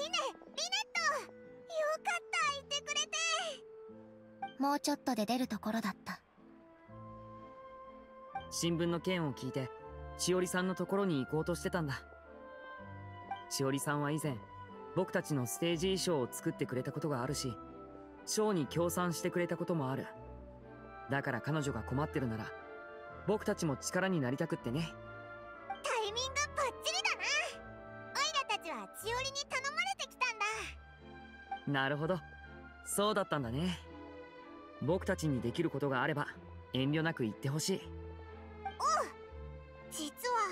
かった、いてくれて。 もうちょっとで出るところだった。 新聞の件を聞いてしおりさんのところに行こうとしてたんだ。しおりさんは以前僕たちのステージ衣装を作ってくれたことがあるし、ショーに協賛してくれたこともある。だから彼女が困ってるなら僕たちも力になりたくってね。 タイミングバッチリだな。オイラたちは千織に頼まれてきたんだ。 なるほど、そうだったんだね。僕たちにできることがあれば遠慮なく言ってほしい。 おう、実は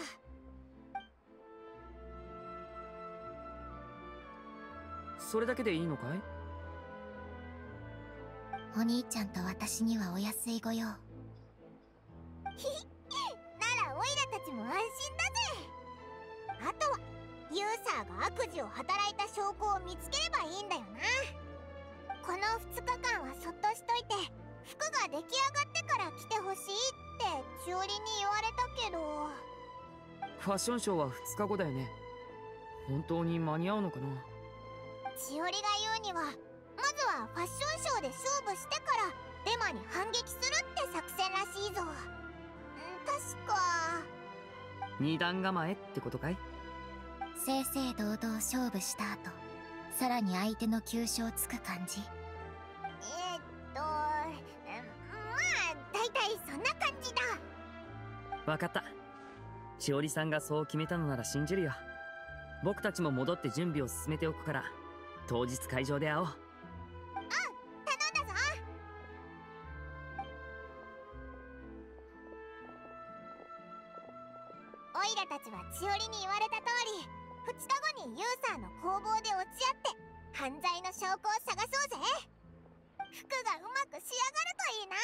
それだけでいいのかい？ お兄ちゃんと私にはお安いご用。 ならオイラたちも安心だぜ。あとはユーサーが悪事を働いた証拠を見つければいいんだよな。この2日間はそっとしといて、服が出来上がってから来てほしいって千織に言われたけど。 ファッションショーは2日後だよね。本当に間に合うのかな？ 千織が言うには、まずはファッションショーで勝負してからデマに反撃するって作戦らしいぞ。確か二段構えってことかい？ 正々堂々勝負した後、さらに相手の急所をつく感じ。 まあ大体そんな感じだ。 わかった。しおりさんがそう決めたのなら信じるよ。僕たちも戻って準備を進めておくから当日会場で会おう。 頼んだぞ。オイラたちは千織に言われた通り、2日後にユーサーの工房で落ち合って犯罪の証拠を探そうぜ。服がうまく仕上がるといいな。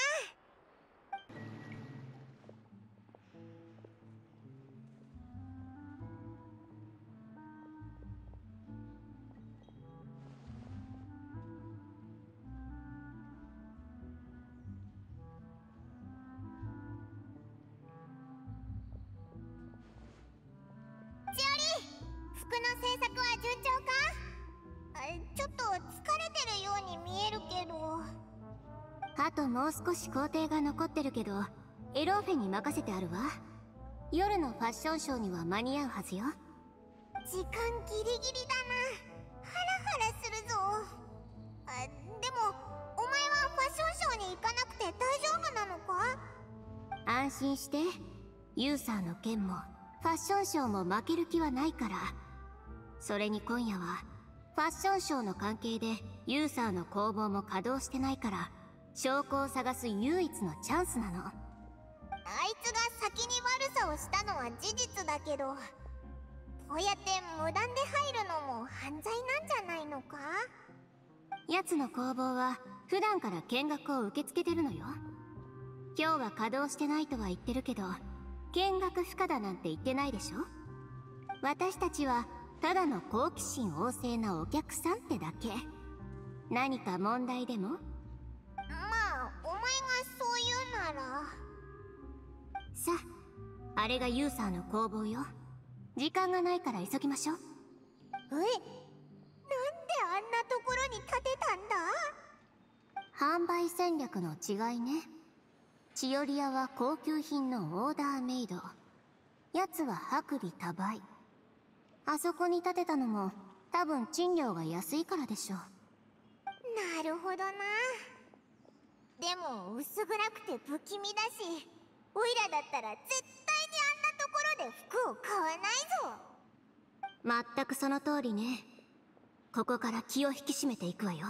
千織、服の制作は順調か？ちょっと疲れてるように見えるけど。 あともう少し工程が残ってるけど、エローフェに任せてあるわ。夜のファッションショーには間に合うはずよ。 時間ギリギリだな。ハラハラするぞ。でもお前はファッションショーに行かなくて大丈夫なのか？ 安心して。ユーサーの件もファッションショーも負ける気はないから。それに今夜はファッションショーの関係でユーサーの工房も稼働してないから、証拠を探す唯一のチャンスなの。 あいつが先に悪さをしたのは事実だけど、こうやって無断で入るのも犯罪なんじゃないのか？ 奴の工房は普段から見学を受け付けてるのよ。今日は稼働してないとは言ってるけど、見学不可だなんて言ってないでしょ。私たちはただの好奇心旺盛なお客さんってだけ。何か問題でも？ まあお前がそう言うなら。 さあ、あれがユーサーの工房よ。時間がないから急ぎましょう。 なんであんなところに建てたんだ？ 販売戦略の違いね。千織屋は高級品のオーダーメイド。奴は薄利多売。あそこに建てたのも多分賃料が安いからでしょう。 なるほどな。でも薄暗くて不気味だし、オイラだったら絶対にあんなところで服を買わないぞ。 まったくその通りね。ここから気を引き締めていくわよ。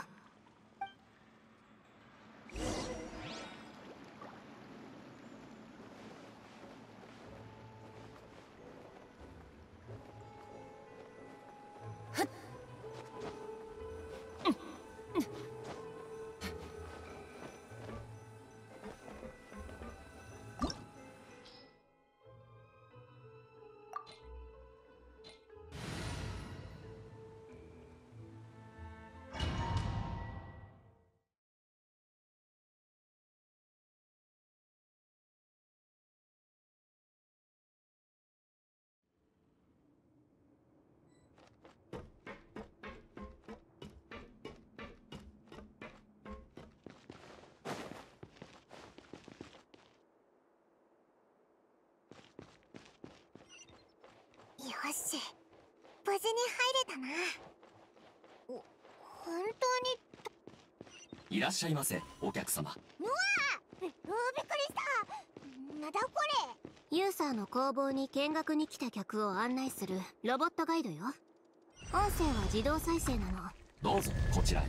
し、無事に入れたな。本当に。 いらっしゃいませ、お客様。 うわー、びっくりした。なんだこれ。 ユーサーの工房に見学に来た客を案内するロボットガイドよ。音声は自動再生なの。 どうぞこちらへ。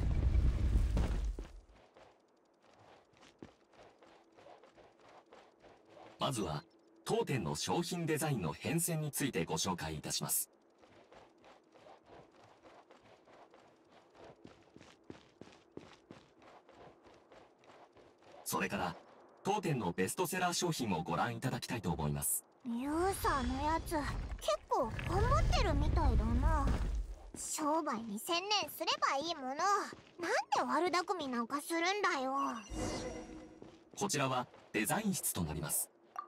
まずは当店の商品デザインの変遷についてご紹介いたします。それから当店のベストセラー商品をご覧いただきたいと思います。 ユーサーのやつ結構頑張ってるみたいだな。商売に専念すればいいもの、なんで悪巧みなんかするんだよ。 こちらはデザイン室となります。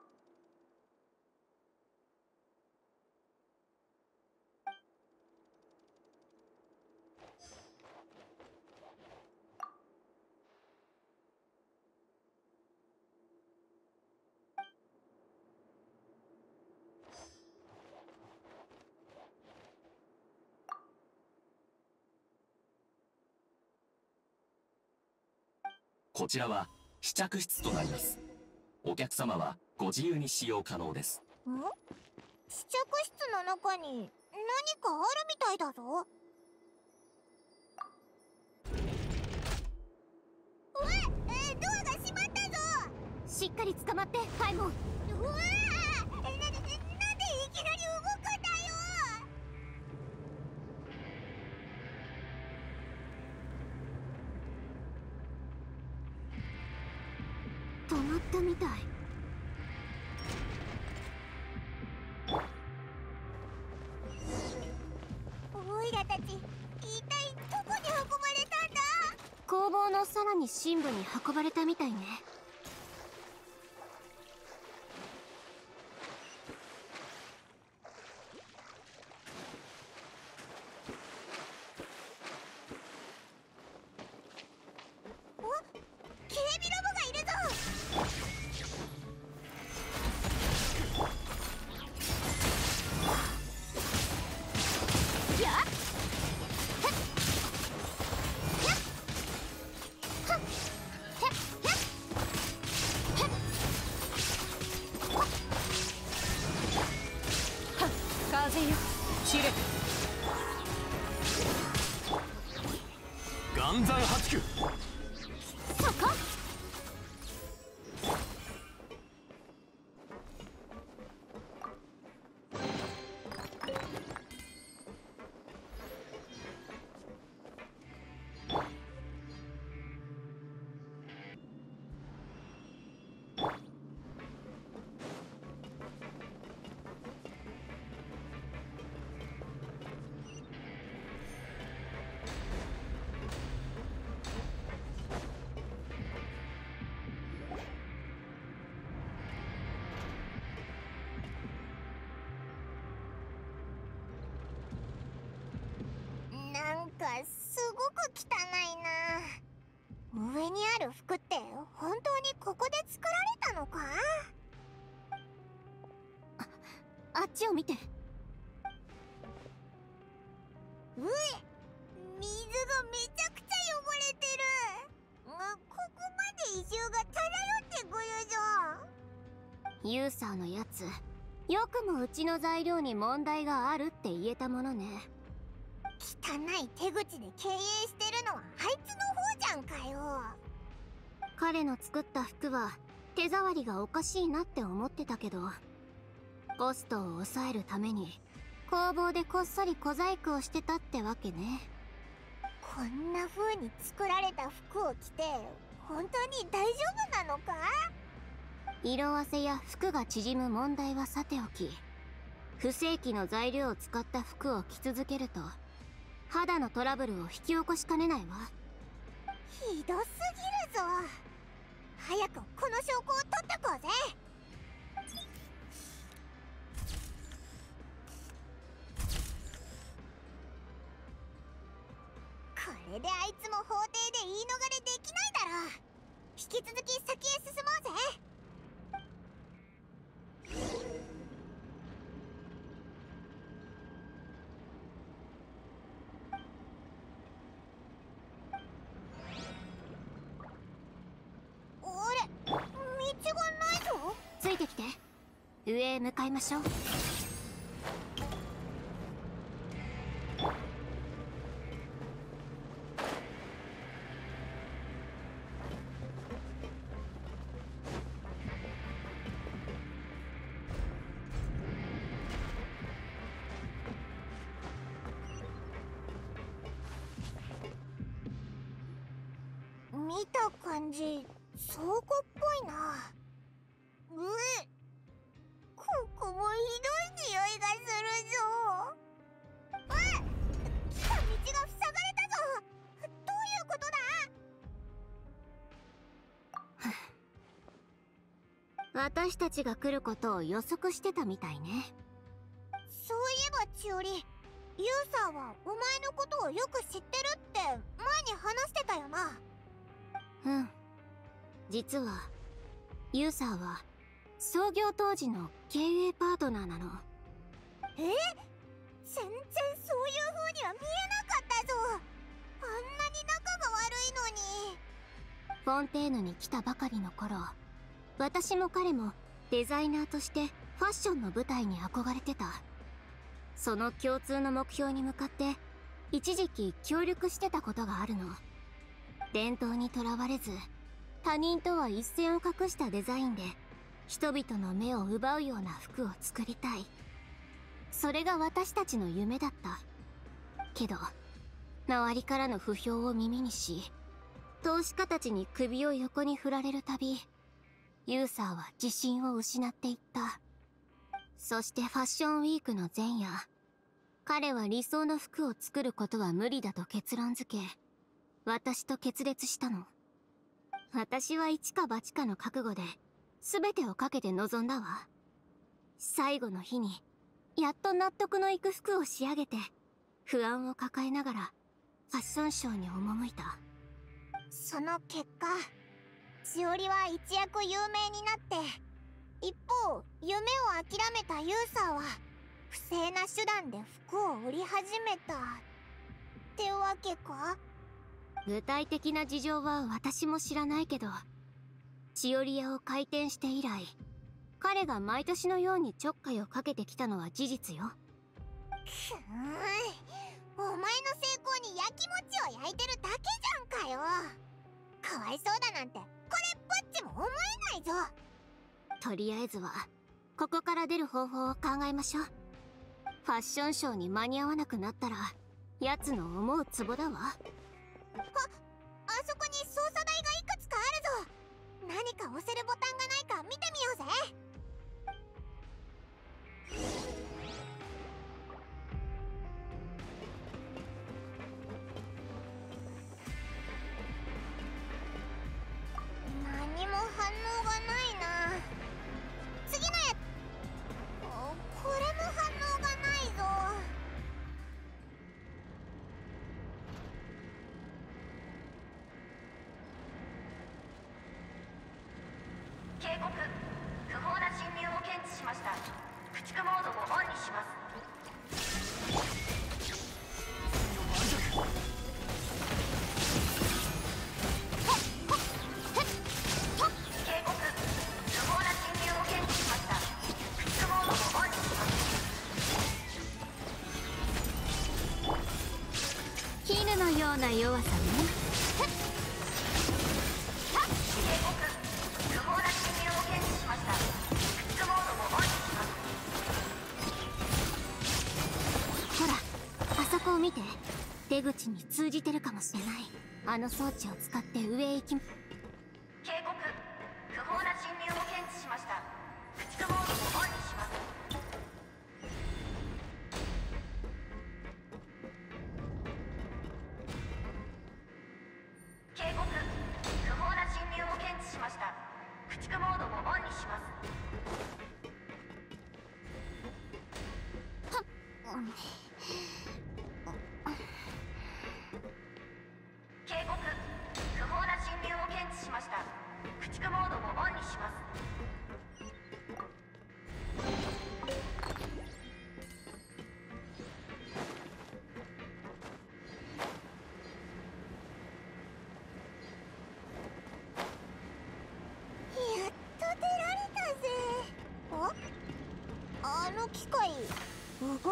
こちらは試着室となります。お客様はご自由に使用可能です。 試着室の中に何かあるみたいだぞ。ドアが閉まったぞ。 しっかり捕まってパイモン。 うわー、なんでいきなり動くんだよ。 止まったみたい。 オイラたち、一体どこに運ばれたんだ？ 工房のさらに深部に運ばれたみたいね。 警備ロボがいるぞ。 風よ、散れ。 岩山八九。 そこ。 なんかすごく汚いな。上にある服って本当にここで作られたのか？ あっちを見て。 うえ、水がめちゃくちゃ汚れてる。ここまで異臭が漂ってくるぞ。 ユーサーのやつ、よくもうちの材料に問題があるって言えたものね。 汚い手口で経営してるのはあいつの方じゃんかよ。 彼の作った服は手触りがおかしいなって思ってたけど、コストを抑えるために工房でこっそり小細工をしてたってわけね。 こんな風に作られた服を着て本当に大丈夫なのか？ 色あせや服が縮む問題はさておき、不正規の材料を使った服を着続けると肌のトラブルを引き起こしかねないわ。 ひどすぎるぞ。早くこの証拠を取ってこうぜ。これであいつも法廷で言い逃れできないだろう。引き続き先へ進もうぜ。 上へ向かいましょう。 見た感じ倉庫っぽいな。ここもひどい匂いがするぞ。来た道が塞がれたぞ。どういうことだ？ 私たちが来ることを予測してたみたいね。 そういえば千織、ユーサーはお前のことをよく知ってるって前に話してたよな。 うん。実はユーサーは創業当時の経営パートナーなの。 全然そういう風には見えなかったぞ。あんなに仲が悪いのに。 フォンテーヌに来たばかりの頃、私も彼もデザイナーとしてファッションの舞台に憧れてた。その共通の目標に向かって一時期協力してたことがあるの。伝統にとらわれず他人とは一線を画したデザインで人々の目を奪うような服を作りたい。それが私たちの夢だった。けど周りからの不評を耳にし、投資家たちに首を横に振られるたび、ユーサーは自信を失っていった。そしてファッションウィークの前夜、彼は理想の服を作ることは無理だと結論付け、私と決裂したの。私は一か八かの覚悟で全てをかけて臨んだわ。最後の日にやっと納得のいく服を仕上げて、不安を抱えながらファッションショーに赴いた。 その結果、千織は一躍有名になって、一方夢を諦めたユーサーは不正な手段で服を売り始めたってわけか？ 具体的な事情は私も知らないけど、千織屋を開店して以来、彼が毎年のようにちょっかいをかけてきたのは事実よ。 お前の成功に焼き餅を焼いてるだけじゃんかよ。かわいそうだなんてこれっぽっちも思えないぞ。 とりあえずはここから出る方法を考えましょう。ファッションショーに間に合わなくなったら奴の思うツボだわ。 あそこに操作台がいくつかあるぞ。何か押せるボタンがないか見てみようぜ。何も反応がないな。次のやつ。これも反応がないぞ。 警告、不法な侵入を検知しました。駆逐モードをオンにします。警告、不法な侵入を検知しました。駆逐モードをオンにします。 絹のような弱さね。ほら、あそこを見て。出口に通じてるかもしれない。あの装置を使って上へ行き。 警告、不法な侵入を検知しました。駆逐モードをオンにします。警告、不法な侵入を検知しました。駆逐モードをオンにします。警告、不法な侵入を検知しました。駆逐モードをオンにします。 やっと出られたぜ。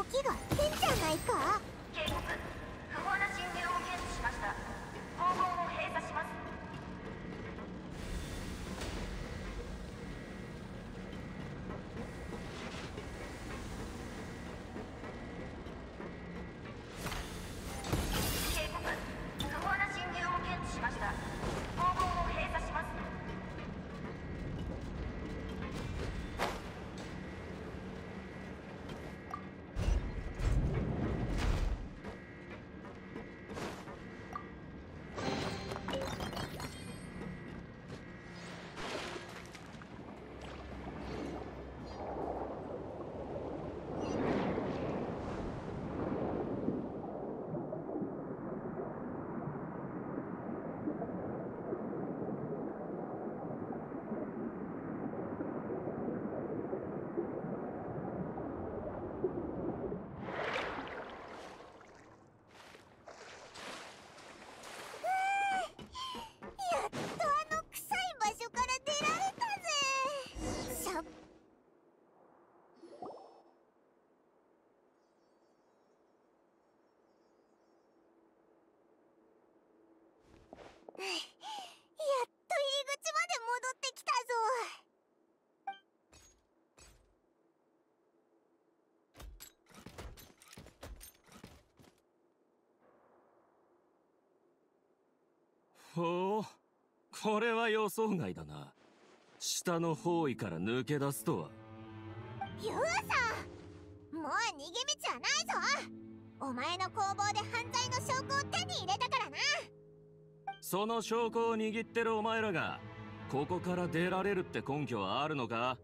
動きが変じゃないか。 警告、不法な侵入を検知しました。訪問を閉鎖します。警告、不法な侵入を検知しました。訪問を閉鎖します。 やっとあの臭い場所から出られたぜ。やっと入り口まで戻ってきたぞ。 ほう、これは予想外だな。下の方位から抜け出すとは。 ユウさん、もう逃げ道はないぞ。お前の工房で犯罪の証拠を手に入れたからな。 その証拠を握ってるお前らがここから出られるって根拠はあるのか？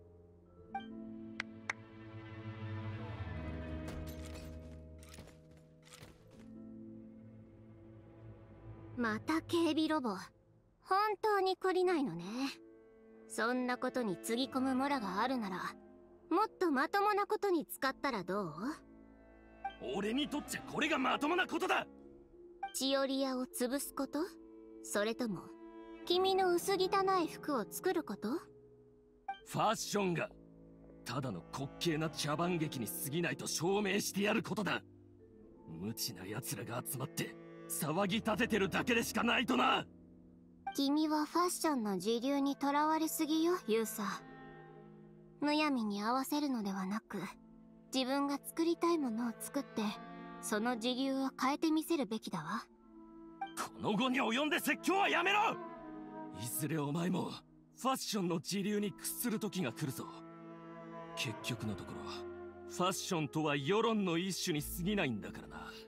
また警備ロボ。本当に懲りないのね。そんなことにつぎ込むモラがあるなら、もっとまともなことに使ったらどう？ 俺にとっちゃこれがまともなことだ。 チオリアを潰すこと？それとも君の薄汚い服を作ること？ ファッションがただの滑稽な茶番劇に過ぎないと証明してやることだ。無知な奴らが集まって騒ぎ立ててるだけでしかないとな。 君はファッションの時流にとらわれすぎよ、ユウサ。むやみに合わせるのではなく、自分が作りたいものを作ってその時流を変えてみせるべきだわ。 この後に及んで説教はやめろ。いずれお前もファッションの時流に屈する時が来るぞ。結局のところファッションとは世論の一種に過ぎないんだからな。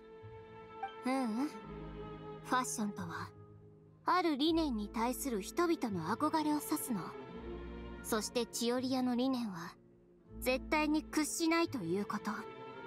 ファッションとはある理念に対する人々の憧れを指すの。そしてチオリアの理念は絶対に屈しないということ。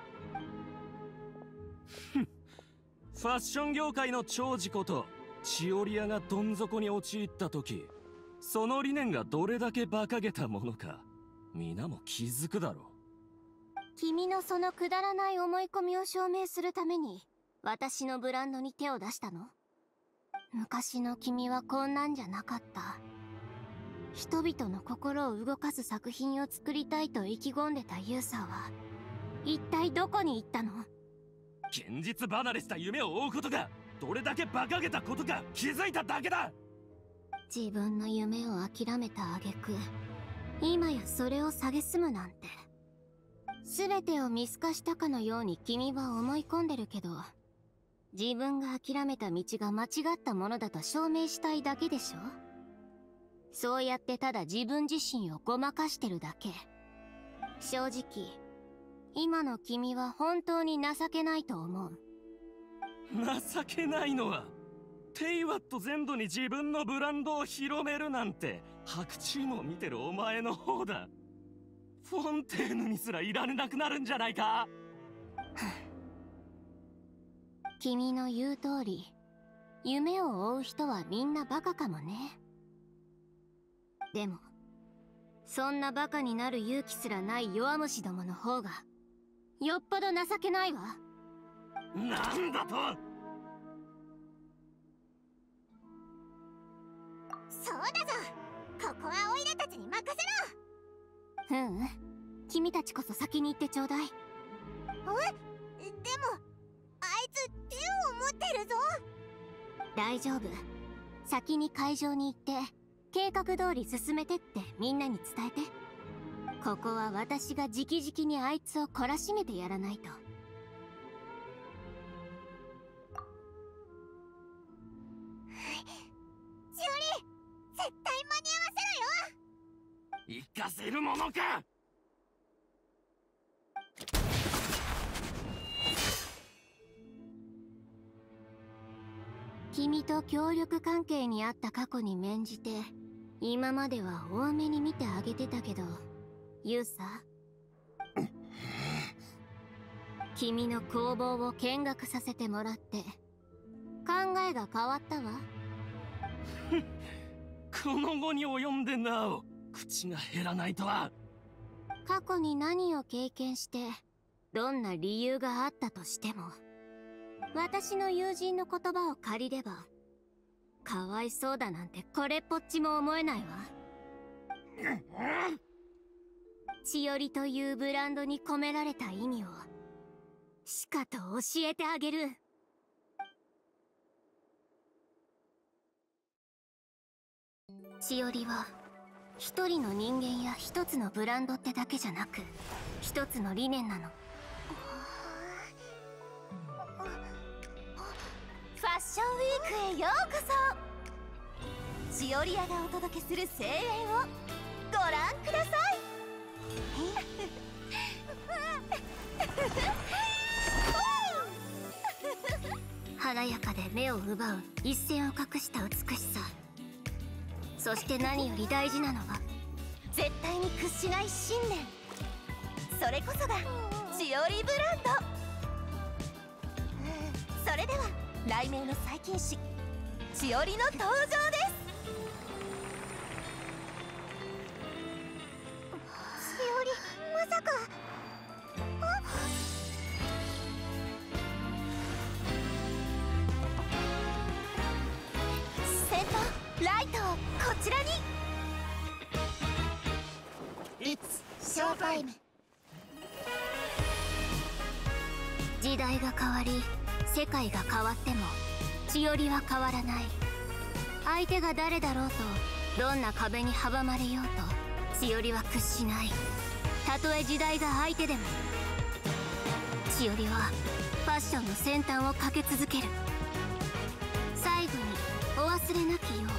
ファッション業界の長寿ことチオリアがどん底に陥った時、その理念がどれだけ馬鹿げたものか皆も気づくだろう。 君のそのくだらない思い込みを証明するために私のブランドに手を出したの？昔の君はこんなんじゃなかった。人々の心を動かす作品を作りたいと意気込んでたユーサーは一体どこに行ったの？ 現実離れした夢を追うことがどれだけ馬鹿げたことか気づいただけだ。 自分の夢を諦めた挙句、今やそれを蔑むなんて。全てを見透かしたかのように君は思い込んでるけど、自分が諦めた道が間違ったものだと証明したいだけでしょ？そうやってただ自分自身をごまかしてるだけ。正直今の君は本当に情けないと思う。 情けないのはテイワット全土に自分のブランドを広めるなんて白昼も見てるお前の方だ。フォンテーヌにすらいられなくなるんじゃないか。 君の言う通り、夢を追う人はみんなバカかもね。でもそんなバカになる勇気すらない弱虫どもの方がよっぽど情けないわ。 なんだと？ そうだぞ。ここはオイラたちに任せろ。 君たちこそ先に行ってちょうだい。 でもあいつ銃を持ってるぞ。 大丈夫。先に会場に行って計画通り進めてってみんなに伝えて。ここは私が直々にあいつを懲らしめてやらないと。 しおり、絶対間に合わせろよ。 行かせるものか。 君と協力関係にあった過去に免じて今までは多めに見てあげてたけど、ユウサ君の工房を見学させてもらって考えが変わったわ。 この後に及んでなお口が減らないとは。 過去に何を経験してどんな理由があったとしても、私の友人の言葉を借りればかわいそうだなんてこれっぽっちも思えないわ。千織というブランドに込められた意味をしかと教えてあげる。千織は一人の人間や一つのブランドってだけじゃなく一つの理念なの。 ファッションウィークへようこそ。しおり屋がお届けする声援をご覧ください。 華やかで目を奪う一線を隠した美しさ、そして何より大事なのは絶対に屈しない信念。それこそがしおりブランド。それでは雷鳴の最近誌しおりの登場です。 しおり、まさか。 先頭ライトをこちらに。 It's showtime。 時代が変わり世界が変わっても千織は変わらない。相手が誰だろうとどんな壁に阻まれようと千織は屈しない。たとえ時代が相手でも千織はファッションの先端を駆け続ける。最後にお忘れなきよう。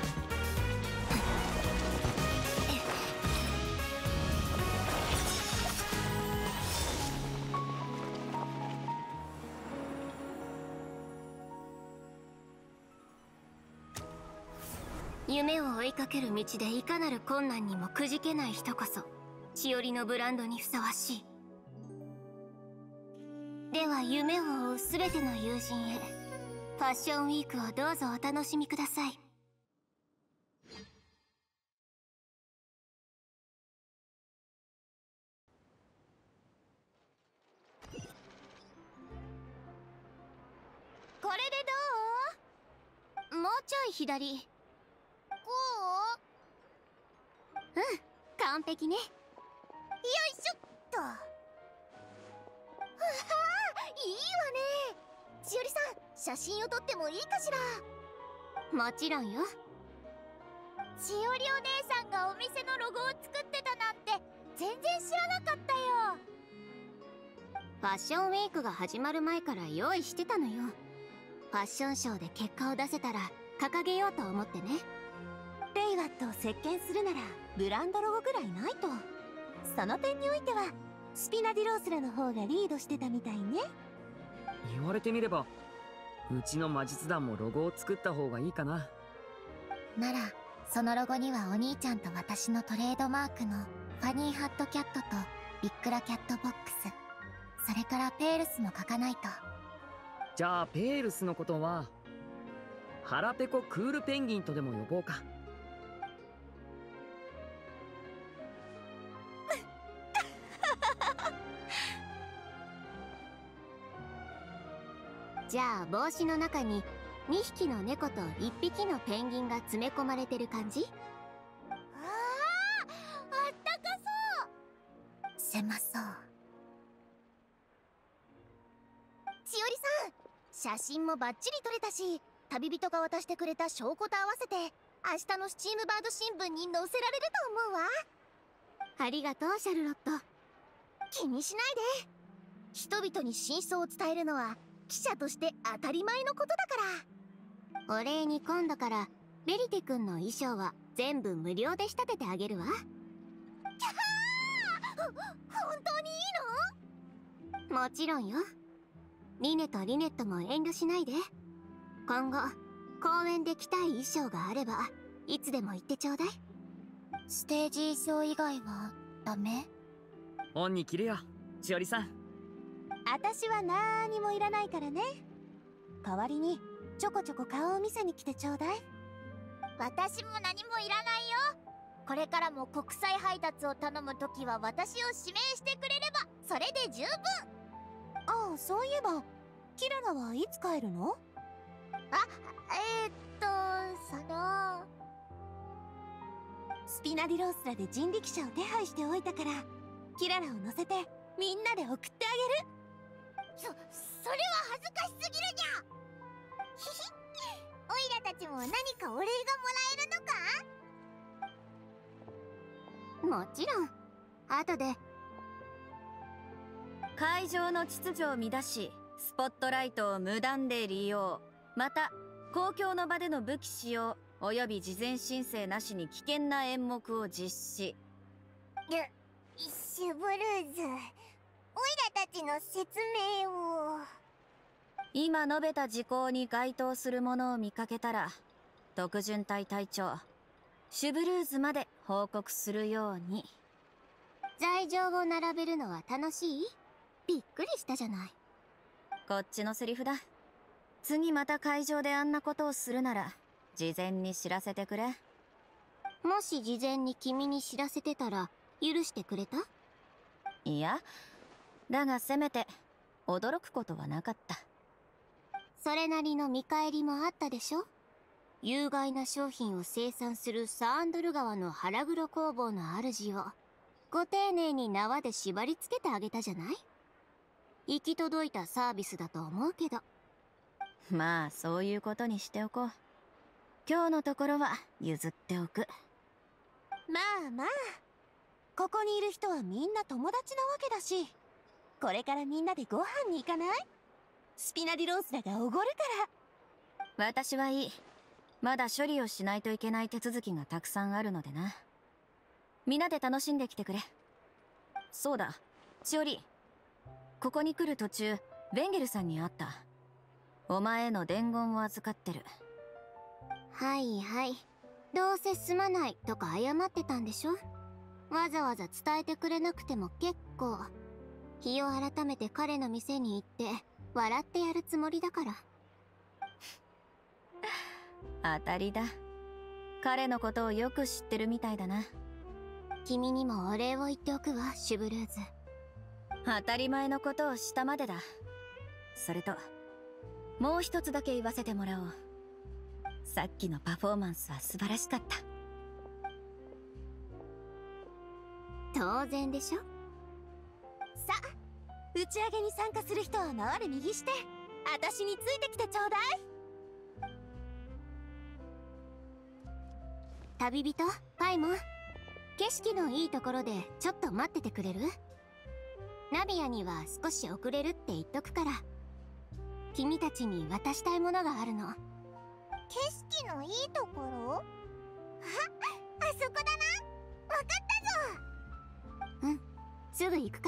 夢を追いかける道でいかなる困難にもくじけない人こそ千織のブランドにふさわしい。では夢を追う全ての友人へファッションウィークをどうぞお楽しみください。 これでどう？ もうちょい左。 こうん、完璧ね。 う？よいしょっと。わあ、いいわね。しおりさん、写真を撮ってもいいかしら？ もちろんよ。 しおりお姉さんがお店のロゴを作ってたなんて全然知らなかったよ。 ファッションウィークが始まる前から用意してたのよ。ファッションショーで結果を出せたら掲げようと思ってね。 レイワットを席巻するならブランドロゴぐらいないと。その点においてはスピナディロースラの方がリードしてたみたいね。 言われてみればうちの魔術団もロゴを作った方がいいかな。 ならそのロゴにはお兄ちゃんと私のトレードマークのファニーハットキャットとビックラキャットボックス、それからペールスも書かないと。 じゃあペールスのことは腹ペコクールペンギンとでも呼ぼうか。 じゃあ帽子の中に2匹の猫と1匹のペンギンが詰め込まれてる感じ？ あったかそう。 狭そう。 写真もバッチリ撮れたし、旅人が渡してくれた証拠と合わせて明日のスチームバード新聞に載せられると思うわ。 ありがとうシャルロット。 気にしないで。人々に真相を伝えるのは記者として当たり前のことだから。お礼に今度からベリテ君の衣装は全部無料で仕立ててあげるわ。 キャー！本当にいいの？ もちろんよ。リネとリネットも遠慮しないで。今後公演で着たい衣装があればいつでも言ってちょうだい。 ステージ衣装以外はダメ？ オンに着るよ、しおりさん。 私はなーにもいらないからね。代わりにちょこちょこ顔を見せに来てちょうだい。 私も何もいらないよ。これからも国際配達を頼むときは私を指名してくれればそれで十分。 ああ、そういえばキララはいつ帰るの？スピナディロースラで人力車を手配しておいたから、キララを乗せてみんなで送ってあげる。 それは恥ずかしすぎるにゃ。ひひオイラたちも何かお礼がもらえるのか？ もちろん。後で。 会場の秩序を乱し、スポットライトを無断で利用、また公共の場での武器使用および事前申請なしに危険な演目を実施。 シュブルーズ、オイラたちの説明を。 今述べた事項に該当するものを見かけたら、特巡隊隊長シュブルーズまで報告するように。 罪状を並べるのは楽しい？びっくりしたじゃない。 こっちのセリフだ。次また会場であんなことをするなら事前に知らせてくれ。 もし事前に君に知らせてたら許してくれた？ いや、だがせめて驚くことはなかった。 それなりの見返りもあったでしょ？有害な商品を生産するサーンドル川の腹黒工房の主をご丁寧に縄で縛り付けてあげたじゃない？行き届いたサービスだと思うけど。 まあそういうことにしておこう。今日のところは譲っておく。 まあまあ、ここにいる人はみんな友達なわけだし、これからみんなでご飯に行かない？スピナディロースラがおごるから。 私はいい。まだ処理をしないといけない手続きがたくさんあるのでな。みんなで楽しんできてくれ。そうだ、しおり、ここに来る途中ベンゲルさんに会った。お前への伝言を預かってる。 はいはい。どうせすまないとか謝ってたんでしょ？わざわざ伝えてくれなくても結構。日を改めて彼の店に行って笑ってやるつもりだから。 当たりだ。彼のことをよく知ってるみたいだな。 君にもお礼を言っておくわ、シュブルーズ。 当たり前のことをしたまでだ。それともう一つだけ言わせてもらおう。さっきのパフォーマンスは素晴らしかった。 当然でしょ。 さあ、打ち上げに参加する人は回れ右して私についてきてちょうだい。 旅人パイモン、景色のいいところでちょっと待っててくれる？ナビアには少し遅れるって言っとくから。君たちに渡したいものがあるの。 景色のいいところ？あそこだな。わかったぞ。 うん、すぐ行くから。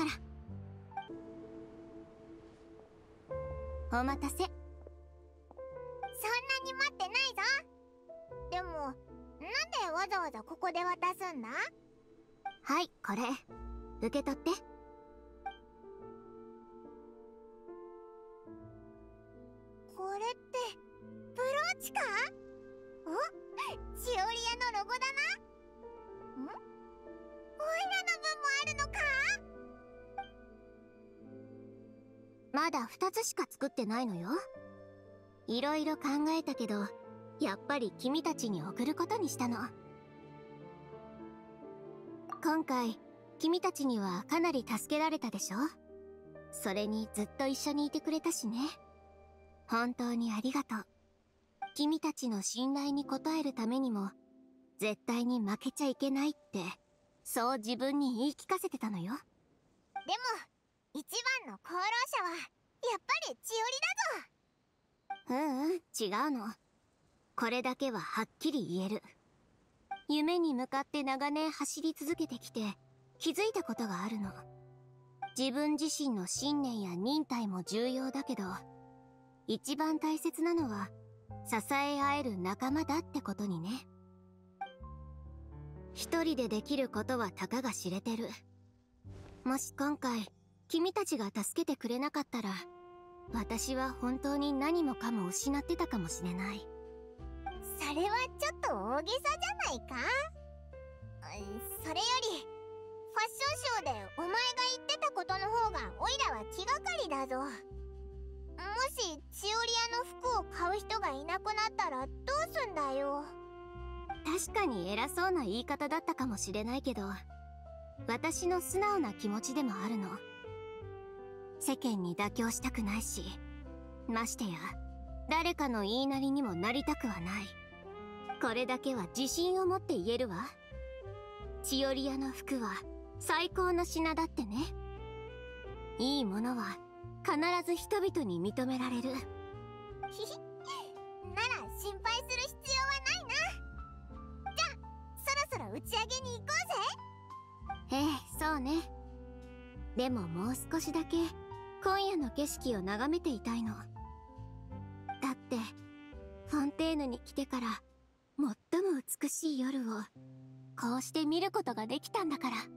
お待たせ。そんなに待ってないぞ。でもなんでわざわざここで渡すんだ？ はい、これ受け取って。 これってブローチか？お、シオリアのロゴだな。ん？オイラの分もあるのか？ まだ2つしか作ってないのよ。いろいろ考えたけど、やっぱり君たちに送ることにしたの。今回君たちにはかなり助けられたでしょ。それにずっと一緒にいてくれたしね。 本当にありがとう。君たちの信頼に応えるためにも絶対に負けちゃいけないってそう自分に言い聞かせてたのよ。 でも一番の功労者はやっぱり千織だぞ。 違うの。これだけははっきり言える。夢に向かって長年走り続けてきて気づいたことがあるの。自分自身の信念や忍耐も重要だけど、一番大切なのは支え合える仲間だってことにね。一人でできることはたかが知れてる。もし今回君たちが助けてくれなかったら、私は本当に何もかも失ってたかもしれない。 それはちょっと大げさじゃないか。それよりファッションショーでお前が言ってたことの方がオイラは気がかりだぞ。もし千織屋の服を買う人がいなくなったらどうすんだよ。 確かに偉そうな言い方だったかもしれないけど、私の素直な気持ちでもあるの。世間に妥協したくないし、ましてや誰かの言いなりにもなりたくはない。これだけは自信を持って言えるわ。千織屋の服は最高の品だってね。いいものは必ず人々に認められる。 ひひなら心配する必要はないな。じゃあそろそろ打ち上げに行こうぜ。 そうね。でももう少しだけ今夜の景色を眺めていたいの。だってフォンテーヌに来てから最も美しい夜をこうして見ることができたんだから。